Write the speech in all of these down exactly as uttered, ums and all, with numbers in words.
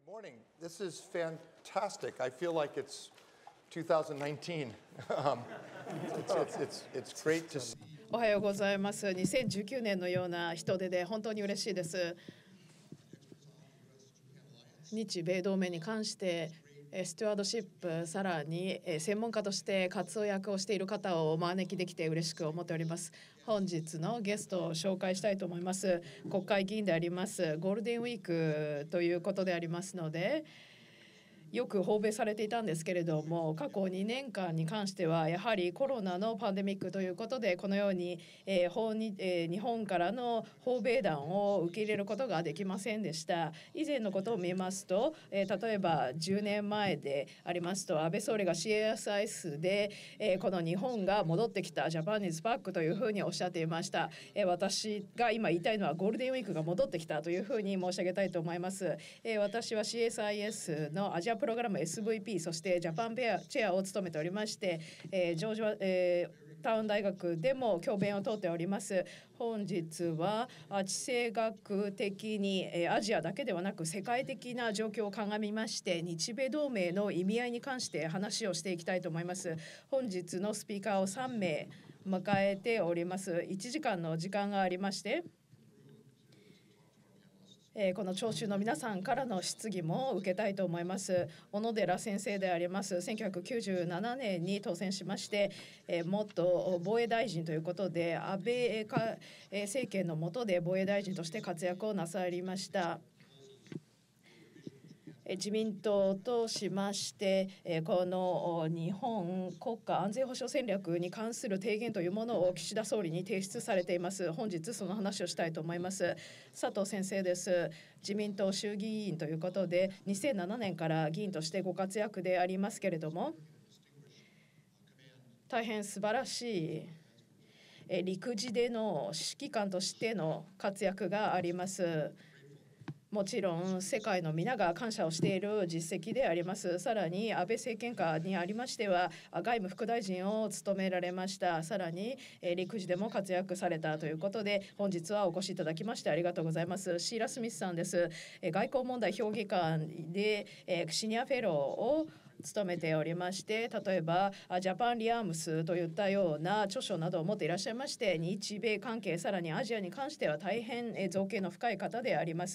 Good morning. This is fantastic. I feel like it's two thousand nineteen. Um, it's, it's, it's, it's great to see. おはようございます。にせんじゅうきゅうねんのような人出で本当に嬉しいです。日米同盟に関してスチュワードシップ、さらに専門家として活躍をしている方をお招きできて嬉しく思っております。本日のゲストを紹介したいと思います。国会議員でありますゴールデンウィークということでありますので、よく訪米されていたんですけれども、過去にねんかんに関してはやはりコロナのパンデミックということで、このように、えー訪日えー日本からの訪米団を受け入れることができませんでした。以前のことを見ますと、えー例えばじゅうねんまえでありますと、安倍総理が シーエスアイエス で、えーこの日本が戻ってきたジャパニーズパックというふうにおっしゃっていました。えー私が今言いたいのはゴールデンウィークが戻ってきたというふうに申し上げたいと思います。えー私は シーエスアイエス のアジアプログラム エスブイピー、そしてジャパンペアチェアを務めておりまして、えージョージア、えータウン大学でも教鞭をとっております。本日はあ地政学的に、えーアジアだけではなく世界的な状況を鑑みまして、日米同盟の意味合いに関して話をしていきたいと思います。本日のスピーカーをさんめい迎えております。いちじかんの時間がありまして、えーこの聴衆の皆さんからの質疑も受けたいと思います。小野寺先生であります。せんきゅうひゃくきゅうじゅうななねんに当選しまして、えー元防衛大臣ということで、安倍かえー政権の下で防衛大臣として活躍をなさりました。えー自民党としまして、えーこのお日本国家安全保障戦略に関する提言というものを岸田総理に提出されています。本日その話をしたいと思います。佐藤先生です。自民党衆議院ということでにせんななねんから議員としてご活躍でありますけれども、大変素晴らしいえー陸自での指揮官としての活躍があります。もちろん世界の皆が感謝をしている実績であります。さらに安倍政権下にありましては外務副大臣を務められました。さらにえー陸自でも活躍されたということで、本日はお越しいただきましてありがとうございます。シーラ・スミスさんです。えー外交問題評議官でえーシニアフェローを務めておりまして、例えばジャパンリアームスといったような著書などを持っていらっしゃいまして、日米関係、さらにアジアに関しては大変えー造詣の深い方であります。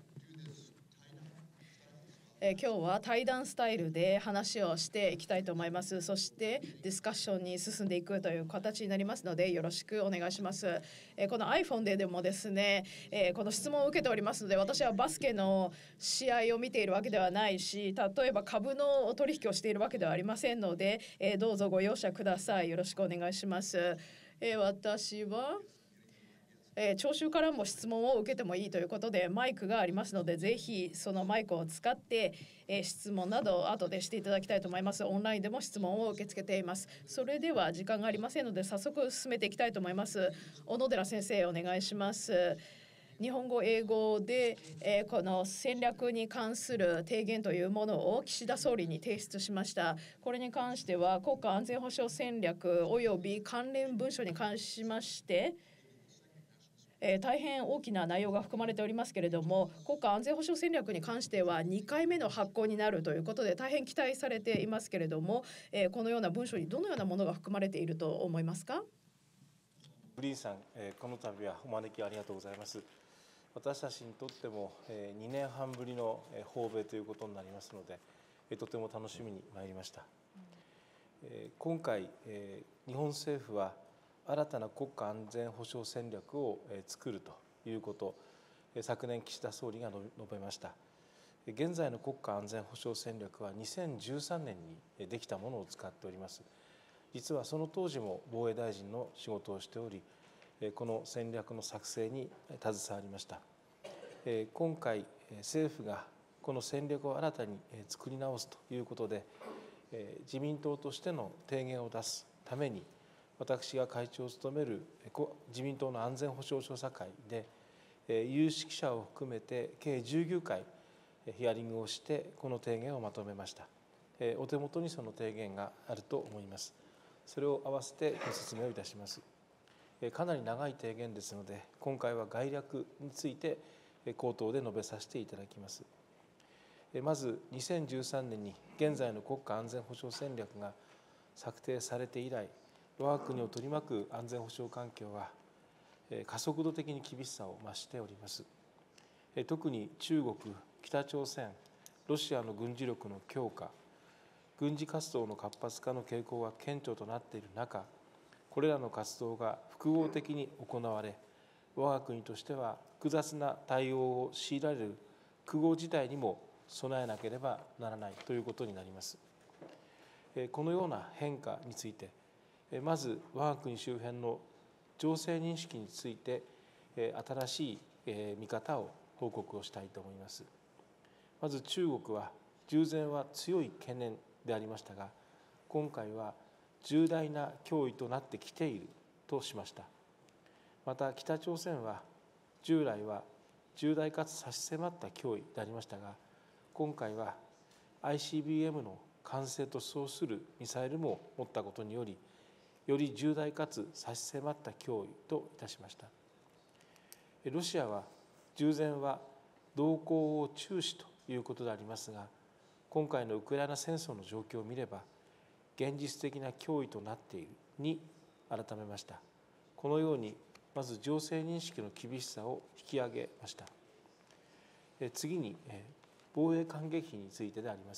えー今日は対談スタイルで話をしていきたいと思います。そしてディスカッションに進んでいくという形になりますので、よろしくお願いします。えーこの iPhone ででもですね、えーこの質問を受けておりますので、私はバスケの試合を見ているわけではないし、例えば株の取引をしているわけではありませんので、えーどうぞご容赦ください。よろしくお願いします。えー私はえー聴衆からも質問を受けてもいいということで、マイクがありますので、ぜひそのマイクを使って、えー質問など後でしていただきたいと思います。オンラインでも質問を受け付けています。それでは時間がありませんので、早速進めていきたいと思います。小野寺先生、お願いします。日本語、英語で、えーこの戦略に関する提言というものを岸田総理に提出しました。これに関しては国家安全保障戦略および関連文書に関しましてえー大変大きな内容が含まれておりますけれども、国家安全保障戦略に関してはにかいめの発行になるということで大変期待されていますけれども、えーこのような文書にどのようなものが含まれていると思いますか。 グリーンさん、えーこの度はお招きありがとうございます。私たちにとってもえーにねんはんぶりのえー訪米ということになりますので、えーとても楽しみに参りました。えー今回、えー日本政府は新たな国家安全保障戦略をえー作るということ、えー昨年岸田総理が述べました。現在の国家安全保障戦略はにせんじゅうさんねんにできたものを使っております。実はその当時も防衛大臣の仕事をしており、この戦略の作成に携わりました。今回政府がこの戦略を新たに作り直すということで、自民党としての提言を出すために、私が会長を務める自民党の安全保障調査会で有識者を含めて計じゅうきゅうかいヒアリングをしてこの提言をまとめました。お手元にその提言があると思います。それを合わせてご説明をいたします。かなり長い提言ですので、今回は概略について口頭で述べさせていただきます。 まずにせんじゅうさんねんに現在の国家安全保障戦略が策定されて以来、我が国を取り巻く安全保障環境は加速度的に厳しさを増しております。特に中国、北朝鮮、ロシアの軍事力の強化、軍事活動の活発化の傾向が顕著となっている中、これらの活動が複合的に行われ、我が国としては複雑な対応を強いられる複合事態にも備えなければならないということになります。このような変化について、まず我が国周辺の情勢認識について、新しい見方を報告をしたいと思います。まず中国は、従前は強い懸念でありましたが、今回は重大な脅威となってきているとしました。また北朝鮮は、従来は重大かつ差し迫った脅威でありましたが、今回は アイシービーエム の完成と称するミサイルも持ったことにより、より重大かつ差し迫った脅威といたしました。ロシアは、従前は動向を注視ということでありますが、今回のウクライナ戦争の状況を見れば、現実的な脅威となっているに改めました。このように、まず情勢認識の厳しさを引き上げました。次に、防衛関係費についてであります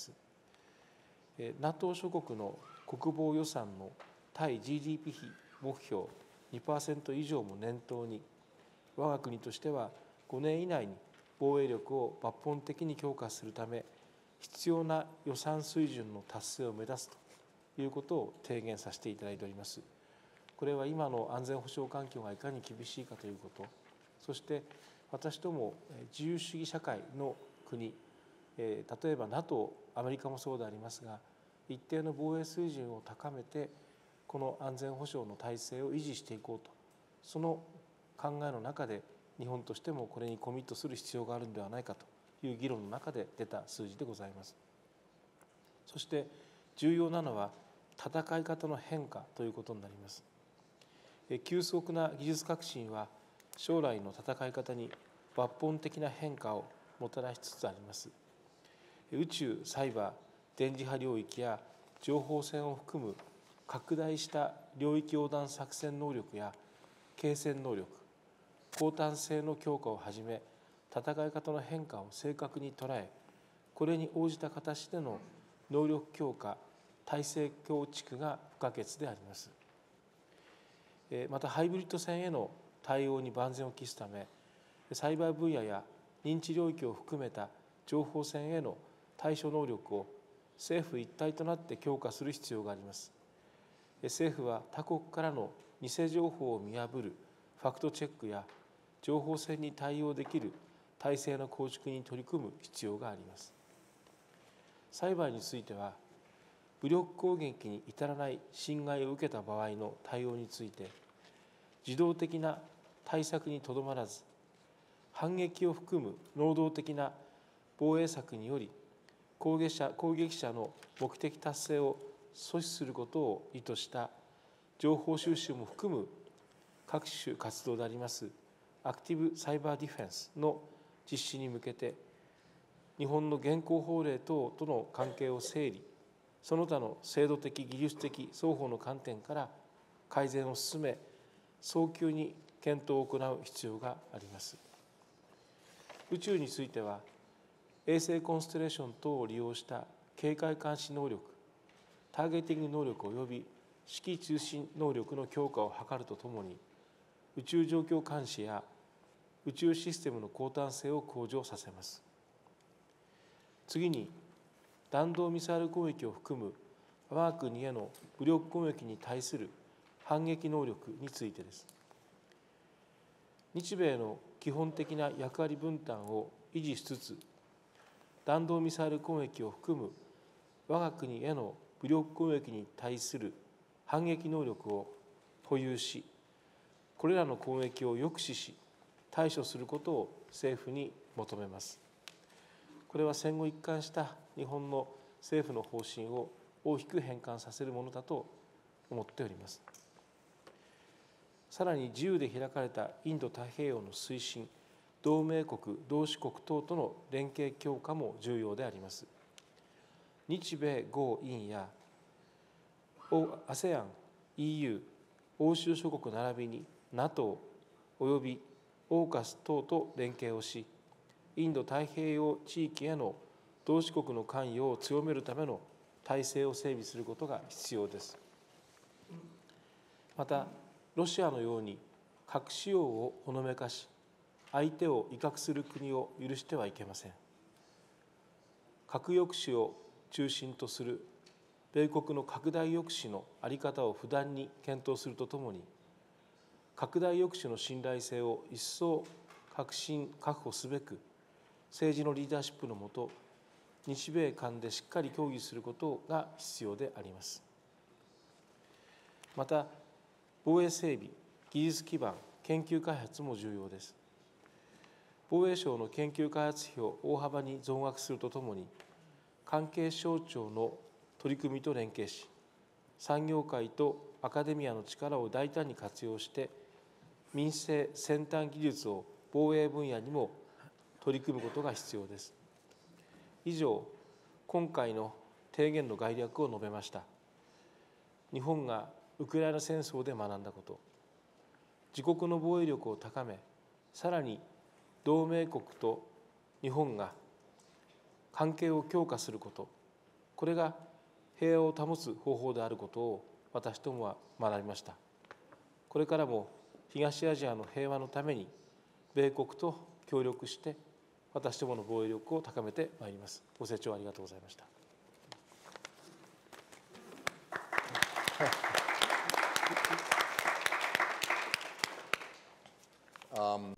。NATO 諸国の国防予算の対 ジーディーピー 比目標 にパーセント 以上も念頭に、我が国としてはごねん以内に防衛力を抜本的に強化するため、必要な予算水準の達成を目指すということを提言させていただいております。これは今の安全保障環境がいかに厳しいかということ、そして私ども自由主義社会の国、例えば NATO、アメリカもそうでありますが、一定の防衛水準を高めて、この安全保障の体制を維持していこうと、その考えの中で、日本としてもこれにコミットする必要があるのではないかという議論の中で出た数字でございます。そして重要なのは、戦い方の変化ということになります。急速な技術革新は、将来の戦い方に抜本的な変化をもたらしつつあります。宇宙、サイバー、電磁波領域や情報戦を含む拡大した領域横断作戦能力や継戦能力、後端性の強化をはじめ、戦い方の変化を正確に捉え、これに応じた形での能力強化、体制構築が不可欠であります。また、ハイブリッド戦への対応に万全を期すため、サイバー分野や認知領域を含めた情報戦への対処能力を政府一体となって強化する必要があります。政府は他国からの偽情報を見破るファクトチェックや情報戦に対応できる体制の構築に取り組む必要があります。サイバーについては、武力攻撃に至らない侵害を受けた場合の対応について、自動的な対策にとどまらず、反撃を含む能動的な防衛策により、攻撃者、攻撃者の目的達成を阻止することを意図した情報収集も含む各種活動でありますアクティブサイバーディフェンスの実施に向けて、日本の現行法令等との関係を整理、その他の制度的、技術的双方の観点から改善を進め、早急に検討を行う必要があります。宇宙については、衛星コンステレーション等を利用した警戒監視能力、ターゲティング能力及び指揮通信能力の強化を図るとともに、宇宙状況監視や宇宙システムの後端性を向上させます。次に、弾道ミサイル攻撃を含む我が国への武力攻撃に対する反撃能力についてです。日米の基本的な役割分担を維持しつつ、弾道ミサイル攻撃を含む我が国への武力攻撃に対する反撃能力を保有し、これらの攻撃を抑止し、対処することを政府に求めます。これは戦後一貫した日本の政府の方針を大きく変換させるものだと思っております。さらに自由で開かれたインド太平洋の推進、 同盟国、同志国等との連携強化も重要であります。日米豪印や アセアン、イーユー、欧州諸国並びに ナトー およびオーカス等と連携をし、インド太平洋地域への同志国の関与を強めるための体制を整備することが必要です。また、ロシアのように核使用をほのめかし、相手を威嚇する国を許してはいけません。核抑止を中心とする米国の拡大抑止の在り方を不断に検討するとともに、拡大抑止の信頼性を一層革新確保すべく、政治のリーダーシップのもと、日米間でしっかり協議することが必要であります。また、防衛整備、技術基盤、研究開発も重要です。防衛省の研究開発費を大幅に増額するとともに、関係省庁の取り組みと連携し、産業界とアカデミアの力を大胆に活用して、民生先端技術を防衛分野にも取り組むことが必要です。以上、今回の提言の概略を述べました。日本がウクライナ戦争で学んだこと、自国の防衛力を高め、さらに同盟国と日本が関係を強化すること、これが平和を保つ方法であることを私どもは学びました。これからも東アジアの平和のために米国と協力して私どもの防衛力を高めてまいります。ご清聴ありがとうございました。 Um,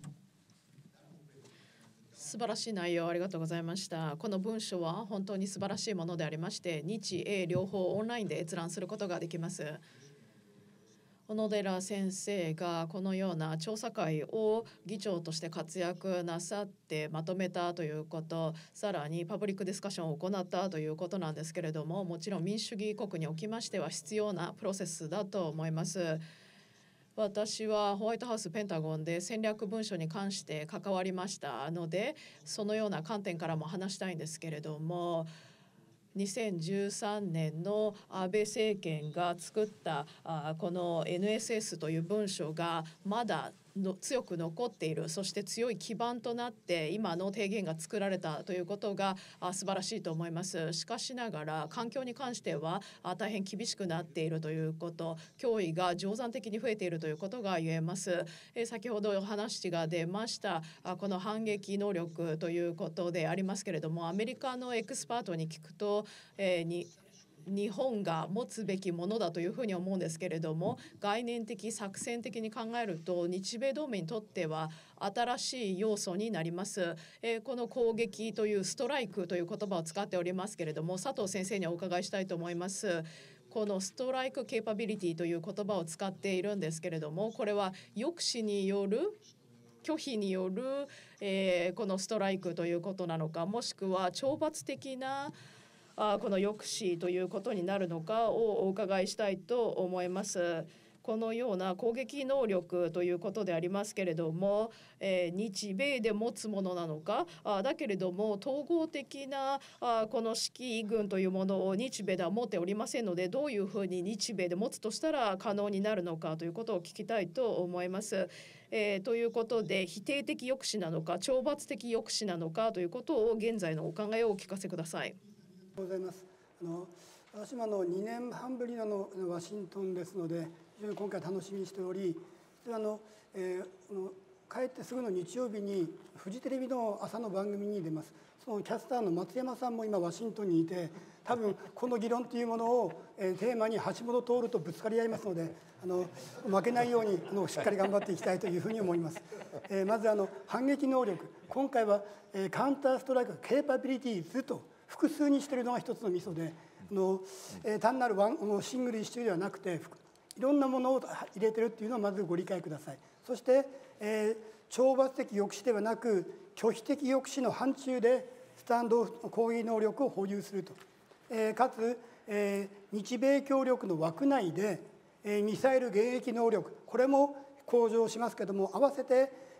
素晴らしい内容ありがとうございました。この文書は本当に素晴らしいものでありまして、日英両方オンラインで閲覧することができます。小野寺先生がこのような調査会を議長として活躍なさってまとめたということ、さらにパブリックディスカッションを行ったということなんですけれども、もちろん民主主義国におきましては必要なプロセスだと思います。私はホワイトハウス、ペンタゴンで戦略文書に関して関わりましたので、そのような観点からも話したいんですけれども、にせんじゅうさんねんの安倍政権が作ったあこの エヌエスエス という文書がまだの強く残っている、そして強い基盤となって今の提言が作られたということがあ素晴らしいと思います。しかしながら環境に関してはあ大変厳しくなっているということ、脅威が定山的に増えているということが言えます。え先ほど話が出ましたあこの反撃能力ということでありますけれども、アメリカのエクスパートに聞くと、えー、に日本が持つべきものだというふうに思うんですけれども、概念的作戦的に考えると日米同盟にとっては新しい要素になります。えー、この攻撃というストライクという言葉を使っておりますけれども、佐藤先生にお伺いしたいと思います。このストライクケーパビリティという言葉を使っているんですけれども、これは抑止による拒否による、えー、このストライクということなのか、もしくは懲罰的なあこの抑止ということになるのかをお伺いしたいと思います。このような攻撃能力ということでありますけれども、えー、日米で持つものなのか、あだけれども統合的なあこの指揮軍というものを日米では持っておりませんので、どういうふうに日米で持つとしたら可能になるのかということを聞きたいと思います。えー、ということで否定的抑止なのか懲罰的抑止なのかということを現在のお考えをお聞かせください。 ございます。あの私もあのにねんはんぶりののワシントンですので、非常に今回楽しみにしており、実はあの、えー、あの帰ってすぐの日曜日にフジテレビの朝の番組に出ます。そのキャスターの松山さんも今ワシントンにいて、多分この議論というものを、えー、テーマに橋本徹とぶつかり合いますので、あの負けないようにあのしっかり頑張っていきたいというふうに思います。えー、まずあの反撃能力、今回は、えー、カウンターストライクケーパビリティーズと複数にしているのが一つのミソで、あの、えー、単なるワンシングルイシューではなくていろんなものを入れているというのをまずご理解ください。そして、えー、懲罰的抑止ではなく拒否的抑止の範疇でスタンド攻撃能力を保有すると、えー、かつ、えー、日米協力の枠内で、えー、ミサイル迎撃能力これも向上しますけれども、合わせて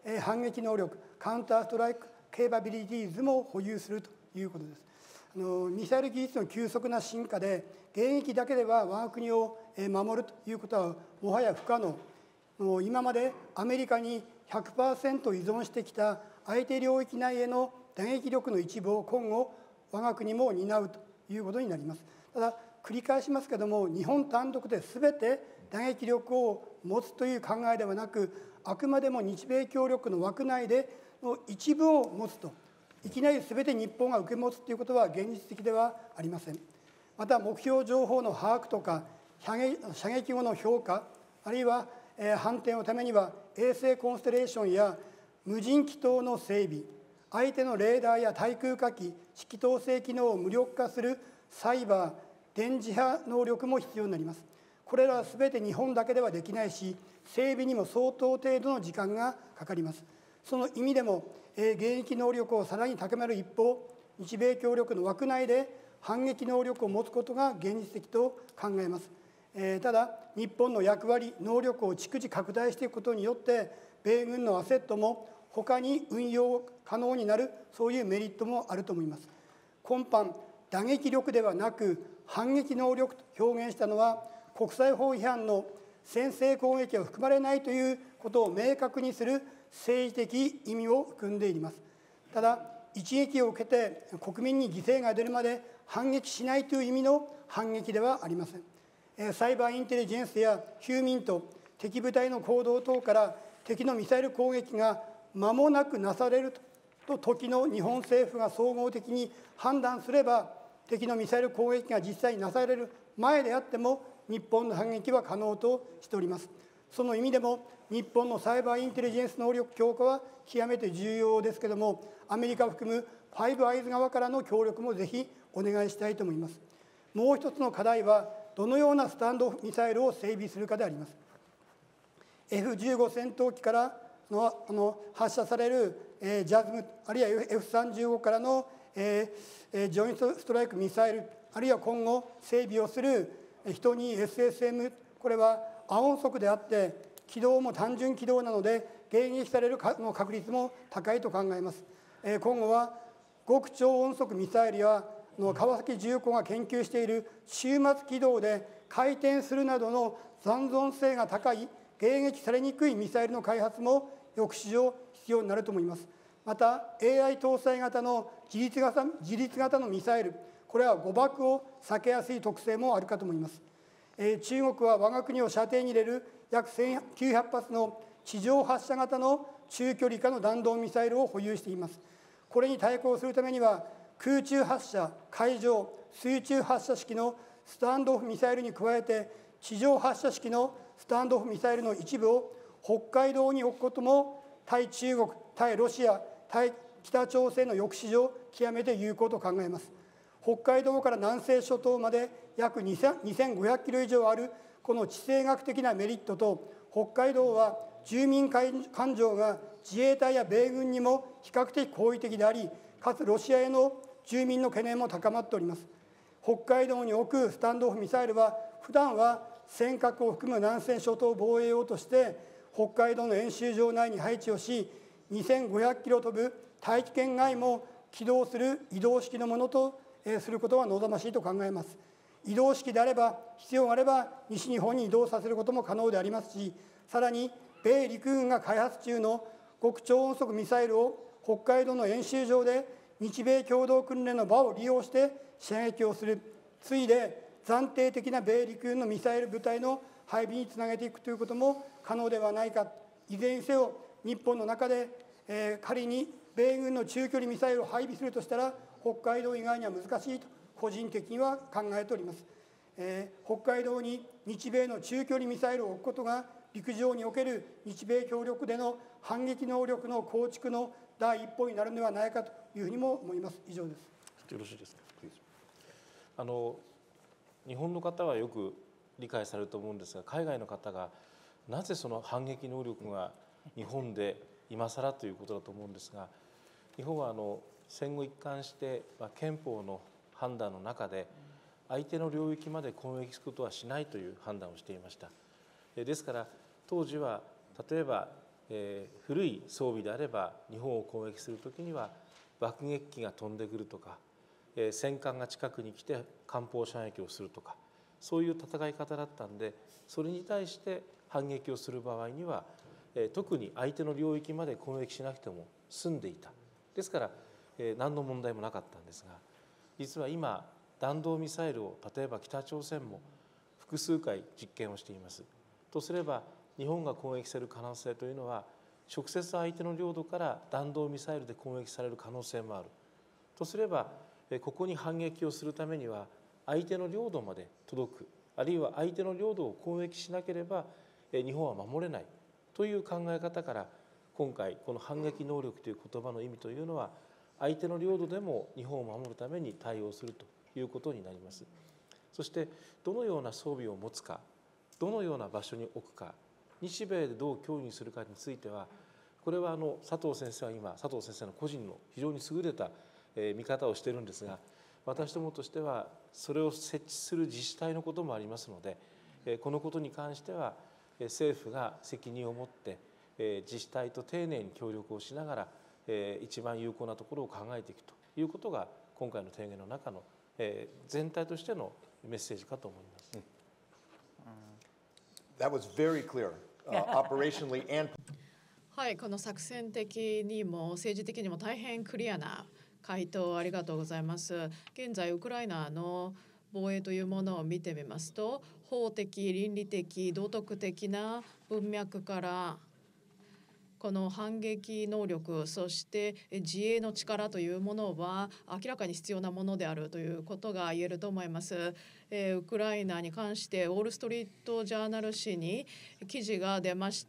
反撃能力、カウンターストライクケーパビリティーズも保有するということです。あのミサイル技術の急速な進化で、迎撃だけでは我が国を守るということはもはや不可能。今までアメリカに ひゃくパーセント 依存してきた相手領域内への打撃力の一部を今後、我が国も担うということになります。ただ、繰り返しますけれども、日本単独で全て打撃力を持つという考えではなく、あくまでも日米協力の枠内での一部を持つと、いきなり全て日本が受け持つということは現実的ではありません。また、目標情報の把握とか、射撃後の評価、あるいは反転のためには衛星コンステレーションや無人機等の整備、相手のレーダーや対空火器、指揮統制機能を無力化するサイバー、電磁波能力も必要になります。これらはすべて日本だけではできないし、整備にも相当程度の時間がかかります。その意味でも、えー、迎撃能力をさらに高める一方、日米協力の枠内で反撃能力を持つことが現実的と考えます。えー、ただ、日本の役割、能力を逐次拡大していくことによって、米軍のアセットも他に運用可能になる、そういうメリットもあると思います。今般、打撃力ではなく反撃能力と表現したのは、国際法違反の先制攻撃が含まれないということを明確にする政治的意味を含んでいます。ただ、一撃を受けて国民に犠牲が出るまで反撃しないという意味の反撃ではありません。サイバーインテリジェンスやヒューミント、敵部隊の行動等から敵のミサイル攻撃が間もなくなされると時の日本政府が総合的に判断すれば、敵のミサイル攻撃が実際になされる前であっても日本の反撃は可能としております。その意味でも日本のサイバーインテリジェンス能力強化は極めて重要ですけれども、アメリカを含むファイブアイズ側からの協力もぜひお願いしたいと思います。もう一つの課題は、どのようなスタンドオフミサイルを整備するかであります。エフじゅうご 戦闘機からのあの発射される、えー、ジャズム、あるいは エフさんじゅうご からの、えー、ジョイントストライクミサイル、あるいは今後整備をする人に エスエスエム、これは亜音速であって軌道も単純軌道なので迎撃されるの確率も高いと考えます。えー、今後は極超音速ミサイルやの川崎重工が研究している終末軌道で回転するなどの残存性が高い迎撃されにくいミサイルの開発も抑止上必要になると思います。また エーアイ 搭載型の自律型、自律型のミサイル、これは誤爆を避けやすい特性もあるかと思います。えー、中国は我が国を射程に入れる約せんきゅうひゃく発の地上発射型の中距離化の弾道ミサイルを保有しています。これに対抗するためには空中発射、海上、水中発射式のスタンドオフミサイルに加えて地上発射式のスタンドオフミサイルの一部を北海道に置くことも対中国、対ロシア、対北朝鮮の抑止上極めて有効と考えます。北海道から南西諸島まで約にせんごひゃくキロ以上あるこの地政学的なメリットと、北海道は住民感情が自衛隊や米軍にも比較的好意的であり、かつロシアへの住民の懸念も高まっております。北海道に置くスタンドオフミサイルは、普段は尖閣を含む南西諸島を防衛用として北海道の演習場内に配置をし、にせんごひゃくキロ飛ぶ大気圏外も起動する移動式のものとすることは望ましいと考えます。移動式であれば、必要があれば西日本に移動させることも可能でありますし、さらに米陸軍が開発中の極超音速ミサイルを北海道の演習場で日米共同訓練の場を利用して射撃をする、ついで暫定的な米陸軍のミサイル部隊の配備につなげていくということも可能ではないか。いずれにせよ、日本の中で、えー、仮に米軍の中距離ミサイルを配備するとしたら、北海道以外には難しいと個人的には考えております。えー、北海道に日米の中距離ミサイルを置くことが、陸上における日米協力での反撃能力の構築の第一歩になるのではないかというふうにも思います。以上です。 よろしいですか。あの日本の方はよく理解されると思うんですが、海外の方がなぜその反撃能力が日本で今更ということだと思うんですが、日本はあの戦後一貫して、まあ、憲法の判断の中で相手の領域まで攻撃することはしないという判断をしていました。ですから当時は例えばえー、古い装備であれば日本を攻撃するときには爆撃機が飛んでくるとか、えー、戦艦が近くに来て艦砲射撃をするとか、そういう戦い方だったんで、それに対して反撃をする場合には、えー、特に相手の領域まで攻撃しなくても済んでいた。ですから、えー、何の問題もなかったんですが、実は今弾道ミサイルを例えば北朝鮮も複数回実験をしています。とすれば日本が攻撃される可能性というのは、直接相手の領土から弾道ミサイルで攻撃される可能性もある。とすればここに反撃をするためには相手の領土まで届く、あるいは相手の領土を攻撃しなければ日本は守れないという考え方から、今回この反撃能力という言葉の意味というのは、相手の領土でも日本を守るために対応するということになります。そしてどのような装備を持つか、どのような場所に置くか、日米でどう協議するかについては、これはあの佐藤先生は今佐藤先生の個人の非常に優れた見方をしているんですが、私どもとしてはそれを設置する自治体のこともありますので、このことに関しては政府が責任を持って自治体と丁寧に協力をしながら一番有効なところを考えていくということが今回の提言の中の全体としてのメッセージかと思います。 That was very clear, uh, operationally and はい、この作戦的にも政治的にも大変クリアな回答ありがとうございます。現在ウクライナの防衛というものを見てみますと、法的、倫理的、道徳的な文脈からこの反撃能力、そして自衛の力というものは明らかに必要なものであるということが言えると思います。えー、ウクライナに関してウォール・ストリート・ジャーナル紙に記事が出ました。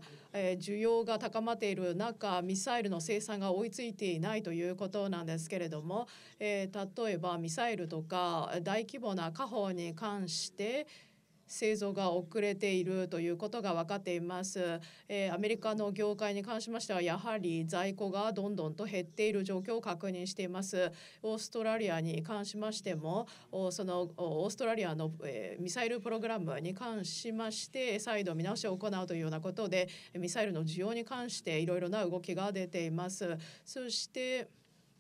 えー、需要が高まっている中、ミサイルの生産が追いついていないということなんですけれども、えー、例えばミサイルとか大規模な火砲に関して製造が遅れているということが分かっています。えー、アメリカの業界に関しましてはやはり在庫がどんどんと減っている状況を確認しています。オーストラリアに関しましてもそのオーストラリアの、えー、ミサイルプログラムに関しまして再度見直しを行うというようなことで、ミサイルの需要に関していろいろな動きが出ています。そして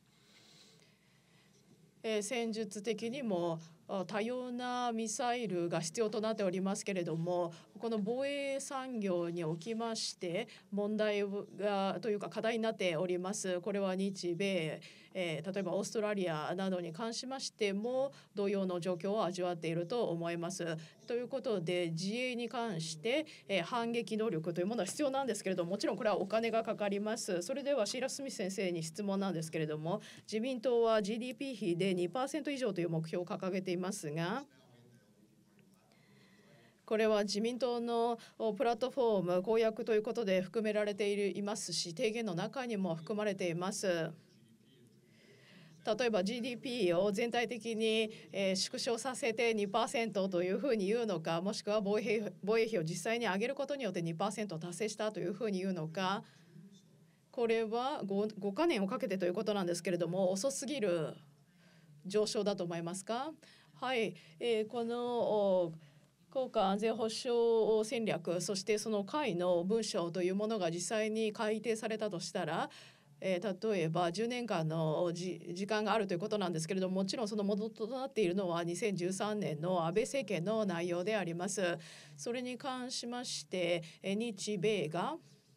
えー、戦術的にも多様なミサイルが必要となっておりますけれども、この防衛産業におきまして問題がというか課題になっております。これは日米、えー、例えばオーストラリアなどに関しましても同様の状況を味わっていると思います。ということで自衛に関して、えー、反撃能力というものは必要なんですけれども、もちろんこれはお金がかかります。それではシーラ・スミス先生に質問なんですけれども、自民党は ジーディーピー 比で にパーセント 以上という目標を掲げていますが、これは自民党のプラットフォーム公約ということで含められていますし、提言の中にも含まれています。例えば ジーディーピー を全体的に縮小させて にパーセント というふうに言うのか、もしくは防衛費、防衛費を実際に上げることによって にパーセント 達成したというふうに言うのか、これは 5, 5カ年をかけてということなんですけれども、遅すぎる上昇だと思いますか？はい、えー、この国家安全保障戦略、そしてその会の文書というものが実際に改定されたとしたら、えー、例えばじゅうねんかんのじ時間があるということなんですけれども、もちろんその元となっているのはにせんじゅうさんねんの安倍政権の内容であります。それに関しまして日米が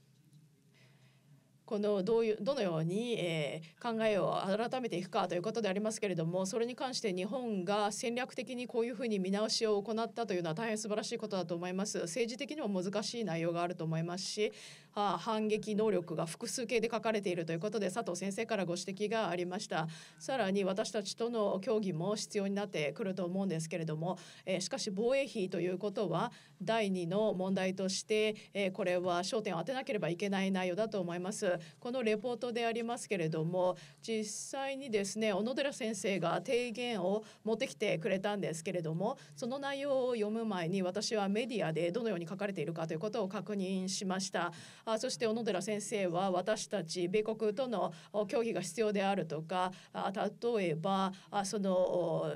このどういうどのように、えー、考えを改めていくかということでありますけれども、それに関して日本が戦略的にこういうふうに見直しを行ったというのは大変素晴らしいことだと思います。政治的にも難しい内容があると思いますし、あ反撃能力が複数形で書かれているということで佐藤先生からご指摘がありました。さらに私たちとの協議も必要になってくると思うんですけれども、えー、しかし防衛費ということはだいにの問題として、えー、これは焦点を当てなければいけない内容だと思います。このレポートでありますけれども、実際にですね小野寺先生が提言を持ってきてくれたんですけれども、その内容を読む前に私はメディアでどのように書かれているかということを確認しました。あそして小野寺先生は私たち米国との協議が必要であるとか、あ例えばあその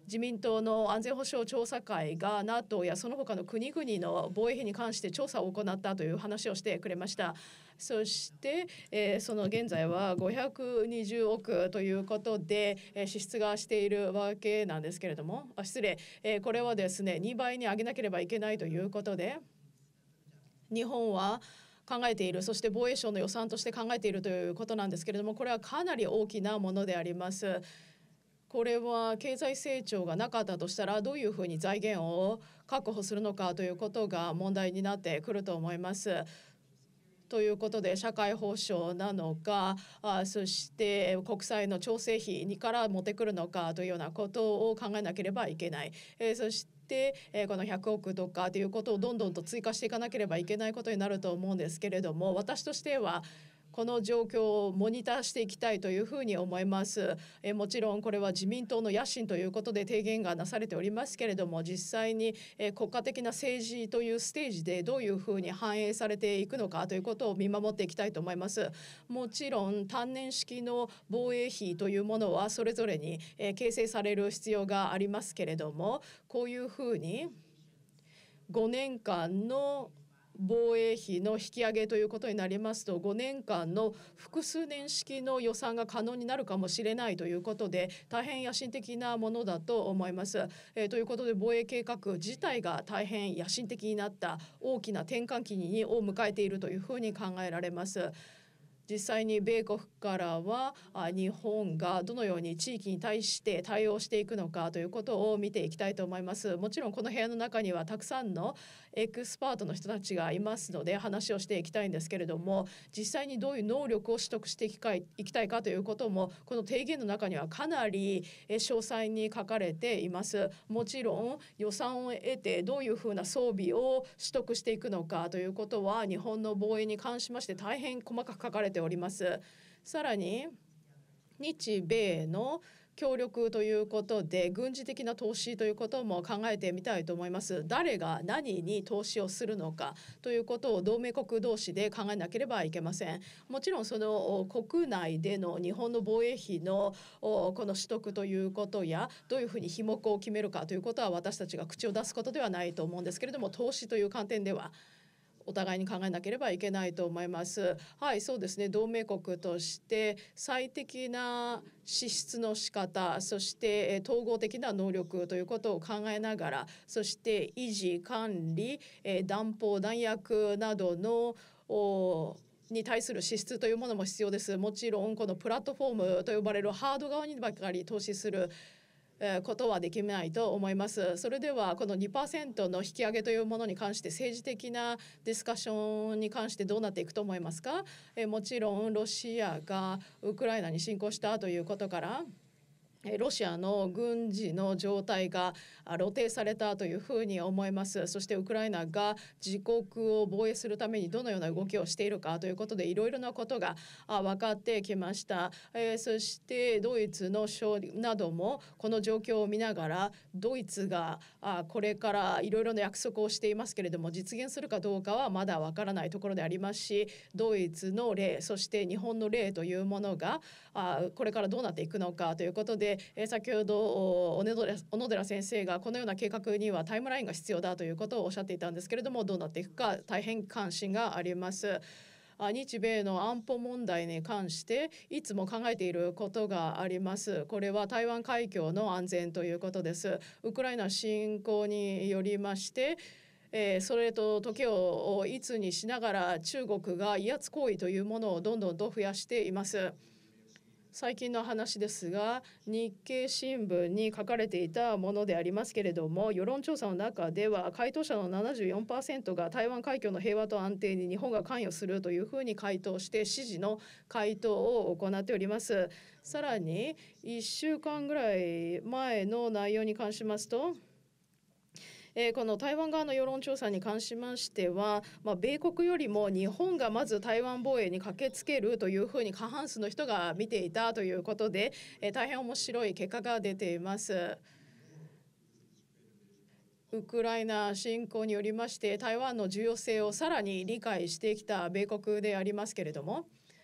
自民党の安全保障調査会が NATO やその他の国々の防衛費に関して調査を行ったという話をしてくれました。そして、えー、その現在はごひゃくにじゅうおくということで、えー、支出がしているわけなんですけれども、あ失礼、えー、これはですねにばいに上げなければいけないということで、日本は考えている、そして防衛省の予算として考えているということなんですけれども、これはかなり大きなものであります。これは経済成長がなかったとしたらどういうふうに財源を確保するのかということが問題になってくると思います。ということで社会保障なのか、あそして国債の調整費にから持ってくるのかというようなことを考えなければいけない。えー、そしてえー、このひゃくおくとかということをどんどんと追加していかなければいけないことになると思うんですけれども、私としてはこの状況をモニターしていきたいというふうに思います。えもちろんこれは自民党の野心ということで提言がなされておりますけれども、実際にえ国家的な政治というステージでどういうふうに反映されていくのかということを見守っていきたいと思います。もちろん単年式の防衛費というものはそれぞれにえ形成される必要がありますけれども、こういうふうにごねんかんの防衛費の引き上げということになりますと、ごねんかんの複数年式の予算が可能になるかもしれないということで、大変野心的なものだと思います。えー、ということで防衛計画自体が大変野心的になった大きな転換期にを迎えているというふうに考えられます。実際に米国からは日本がどのように地域に対して対応していくのかということを見ていきたいと思います。もちろんこの部屋の中にはたくさんのエクスパートの人たちがいますので話をしていきたいんですけれども、実際にどういう能力を取得していきたいかということもこの提言の中にはかなり詳細に書かれています。もちろん予算を得てどういうふうな装備を取得していくのかということは日本の防衛に関しまして大変細かく書かれております。さらに日米の協力ということで軍事的な投資ということも考えてみたいと思います。誰が何に投資をするのかということを同盟国同士で考えなければいけません。もちろんその国内での日本の防衛費のこの取得ということやどういうふうに費目を決めるかということは私たちが口を出すことではないと思うんですけれども、投資という観点ではお互いに考えなければいけないと思います。はい、そうですね。同盟国として最適な支出の仕方、そして統合的な能力ということを考えながら、そして維持管理、弾砲弾薬などのに対する支出というものも必要です。もちろんこのプラットフォームと呼ばれるハード側にばかり投資することはできないと思います。それではこの にパーセント の引き上げというものに関して政治的なディスカッションに関してどうなっていくと思いますか？えもちろんロシアがウクライナに侵攻したということからロシアの軍事の状態が露呈されたというふうに思います。そしてウクライナが自国を防衛するためにどのような動きをしているかということでいろいろなことが分かってきました。えー、そしてドイツの勝利などもこの状況を見ながらドイツがこれからいろいろな約束をしていますけれども実現するかどうかはまだわからないところでありますし、ドイツの例そして日本の例というものがこれからどうなっていくのかということで、先ほど小野寺先生がこのような計画にはタイムラインが必要だということをおっしゃっていたんですけれども、どうなっていくか大変関心があります。日米の安保問題に関していつも考えていることがあります。これは台湾海峡の安全ということです。ウクライナ侵攻によりましてえー、それと時をいつにしながら中国が威圧行為というものをどんどんと増やしています。最近の話ですが日経新聞に書かれていたものでありますけれども、世論調査の中では回答者の ななじゅうよんパーセント が台湾海峡の平和と安定に日本が関与するというふうに回答して支持の回答を行っております。さらにいっしゅうかんぐらい前の内容に関しますと、えー、この台湾側の世論調査に関しましては、まあ、米国よりも日本がまず台湾防衛に駆けつけるというふうに過半数の人が見ていたということで、えー、大変面白い結果が出ています。ウクライナ侵攻によりまして台湾の重要性をさらに理解してきた米国でありますけれども、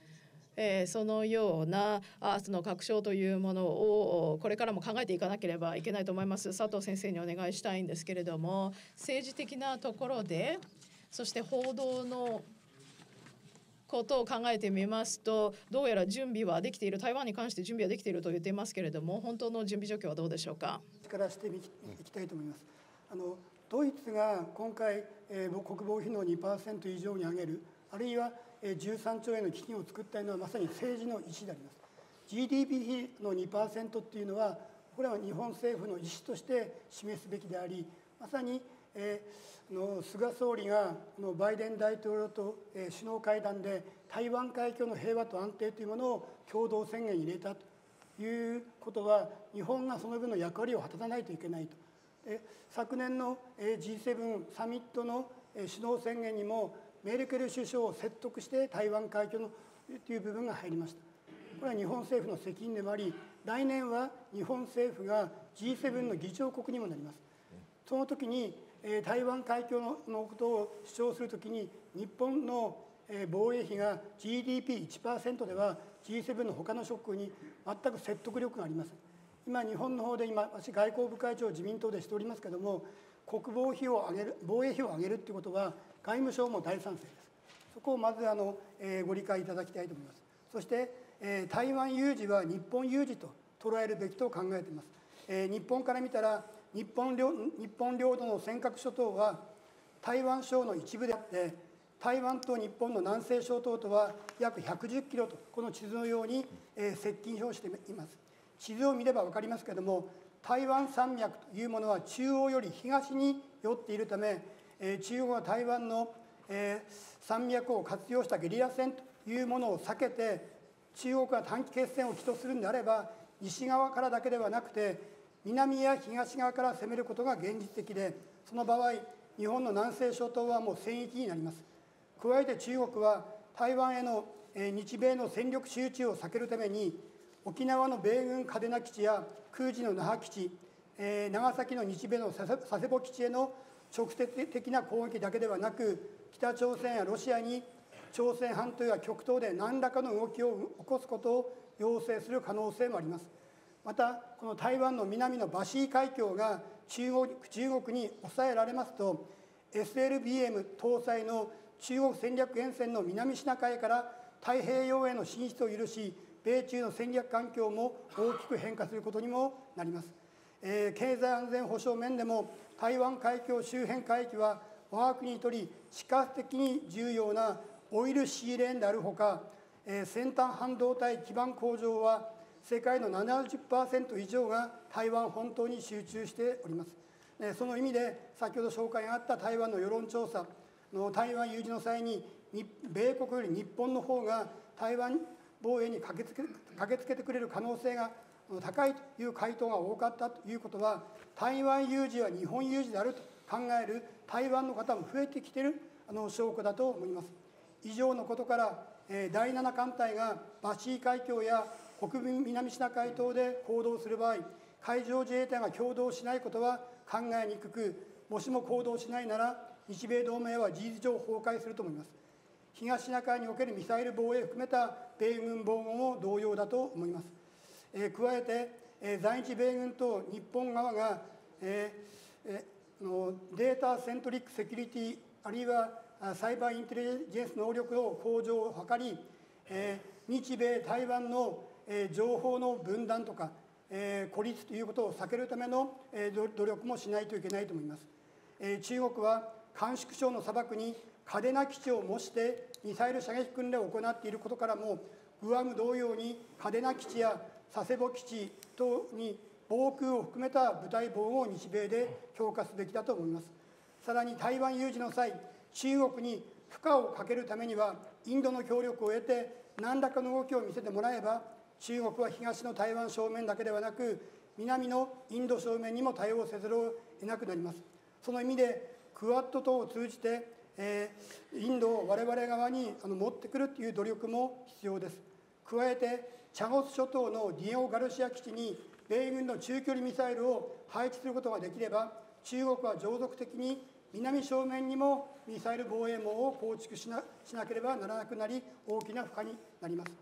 えー、そのようなアースの拡張というものをこれからも考えていかなければいけないと思います。佐藤先生にお願いしたいんですけれども、政治的なところで、そして報道のことを考えてみますと、どうやら準備はできている、台湾に関して準備はできていると言っていますけれども、本当の準備状況はどうでしょうか。 力していきたいと思います。あのドイツが今回、えー、国防費の にパーセント 以上に上げる、あるいはじゅうさんちょうえんの基金を作ったのはまさに政治の意思であります。 ジーディーピー 比の にパーセント っていうのは、これは日本政府の意思として示すべきであり、まさに、えー、の菅総理がのバイデン大統領と、えー、首脳会談で台湾海峡の平和と安定というものを共同宣言に入れたということは、日本がその分の役割を果たさないといけないと。で昨年の ジーセブン サミットの首脳宣言にもメルケル首相を説得して台湾海峡のという部分が入りました。これは日本政府の責任でもあり、来年は日本政府が ジーセブン の議長国にもなります。その時に台湾海峡のことを主張するときに、日本の防衛費が ジーディーピーいちパーセント では ジーセブン の他の諸国に全く説得力がありません。今日本の方で今私外交部会長を自民党でしておりますけれども、国防費を上げる、防衛費を上げるということは外務省も大賛成です。そこをまずあの、えー、ご理解いただきたいと思います。そして、えー、台湾有事は日本有事と捉えるべきと考えています。えー、日本から見たら日本領、日本領土の尖閣諸島は台湾省の一部であって、台湾と日本の南西諸島とは約ひゃくじゅっキロと、この地図のように、えー、接近表しています。地図を見れば分かりますけれども、台湾山脈というものは中央より東に寄っているため、えー、中国は台湾の、えー、山脈を活用したゲリラ戦というものを避けて、中国が短期決戦を起とするのであれば、西側からだけではなくて南や東側から攻めることが現実的で、その場合日本の南西諸島はもう戦域になります。加えて中国は台湾への、えー、日米の戦力集中を避けるために、沖縄の米軍嘉手納基地や空自の那覇基地、えー、長崎の日米の佐世保基地への直接的な攻撃だけではなく、北朝鮮やロシアに朝鮮半島や極東で何らかの動きを起こすことを要請する可能性もあります。また、この台湾の南のバシー海峡が中国、中国に抑えられますと、エスエルビーエム 搭載の中国戦略沿線の南シナ海から太平洋への進出を許し、米中の戦略環境も大きく変化することにもなります。えー、経済安全保障面でも台湾海峡周辺海域は我が国にとり地下的に重要なオイルシーレーンであるほか、えー、先端半導体基盤工場は世界の ななじゅっパーセント 以上が台湾本島に集中しております。えー、その意味で先ほど紹介があった台湾の世論調査の台湾有事の際に、米国より日本の方が台湾防衛に駆けつけ、駆けつけてくれる可能性が高いという回答が多かったということは、台湾有事は日本有事であると考える台湾の方も増えてきているあの証拠だと思います。以上のことから、えー、だいなな艦隊がバシー海峡や北南シナ海等で行動する場合、海上自衛隊が共同しないことは考えにくく、もしも行動しないなら日米同盟は事実上崩壊すると思います。東シナ海におけるミサイル防衛を含めた米軍防護も同様だと思います。えー、加えて、えー、在日米軍と日本側が、えーえー、のデータセントリックセキュリティ、あるいはサイバーインテリジェンス能力の向上を図り、えー、日米台湾の、えー、情報の分断とか、えー、孤立ということを避けるための、えー、努力もしないといけないと思います。えー、中国は甘粛省の砂漠に嘉手納基地を模してミサイル射撃訓練を行っていることからも、グアム同様に嘉手納基地や佐世保基地等に防空を含めた部隊防護を日米で強化すべきだと思います。さらに台湾有事の際、中国に負荷をかけるためには、インドの協力を得て何らかの動きを見せてもらえば、中国は東の台湾正面だけではなく、南のインド正面にも対応せざるを得なくなります。その意味で、クアッド等を通じて、えー、インドを我々側にあの持ってくるという努力も必要です。加えて、チャゴス諸島のディエゴ・ガルシア基地に米軍の中距離ミサイルを配置することができれば、中国は常続的に南正面にもミサイル防衛網を構築し な, しなければならなくなり、大きな負荷になります。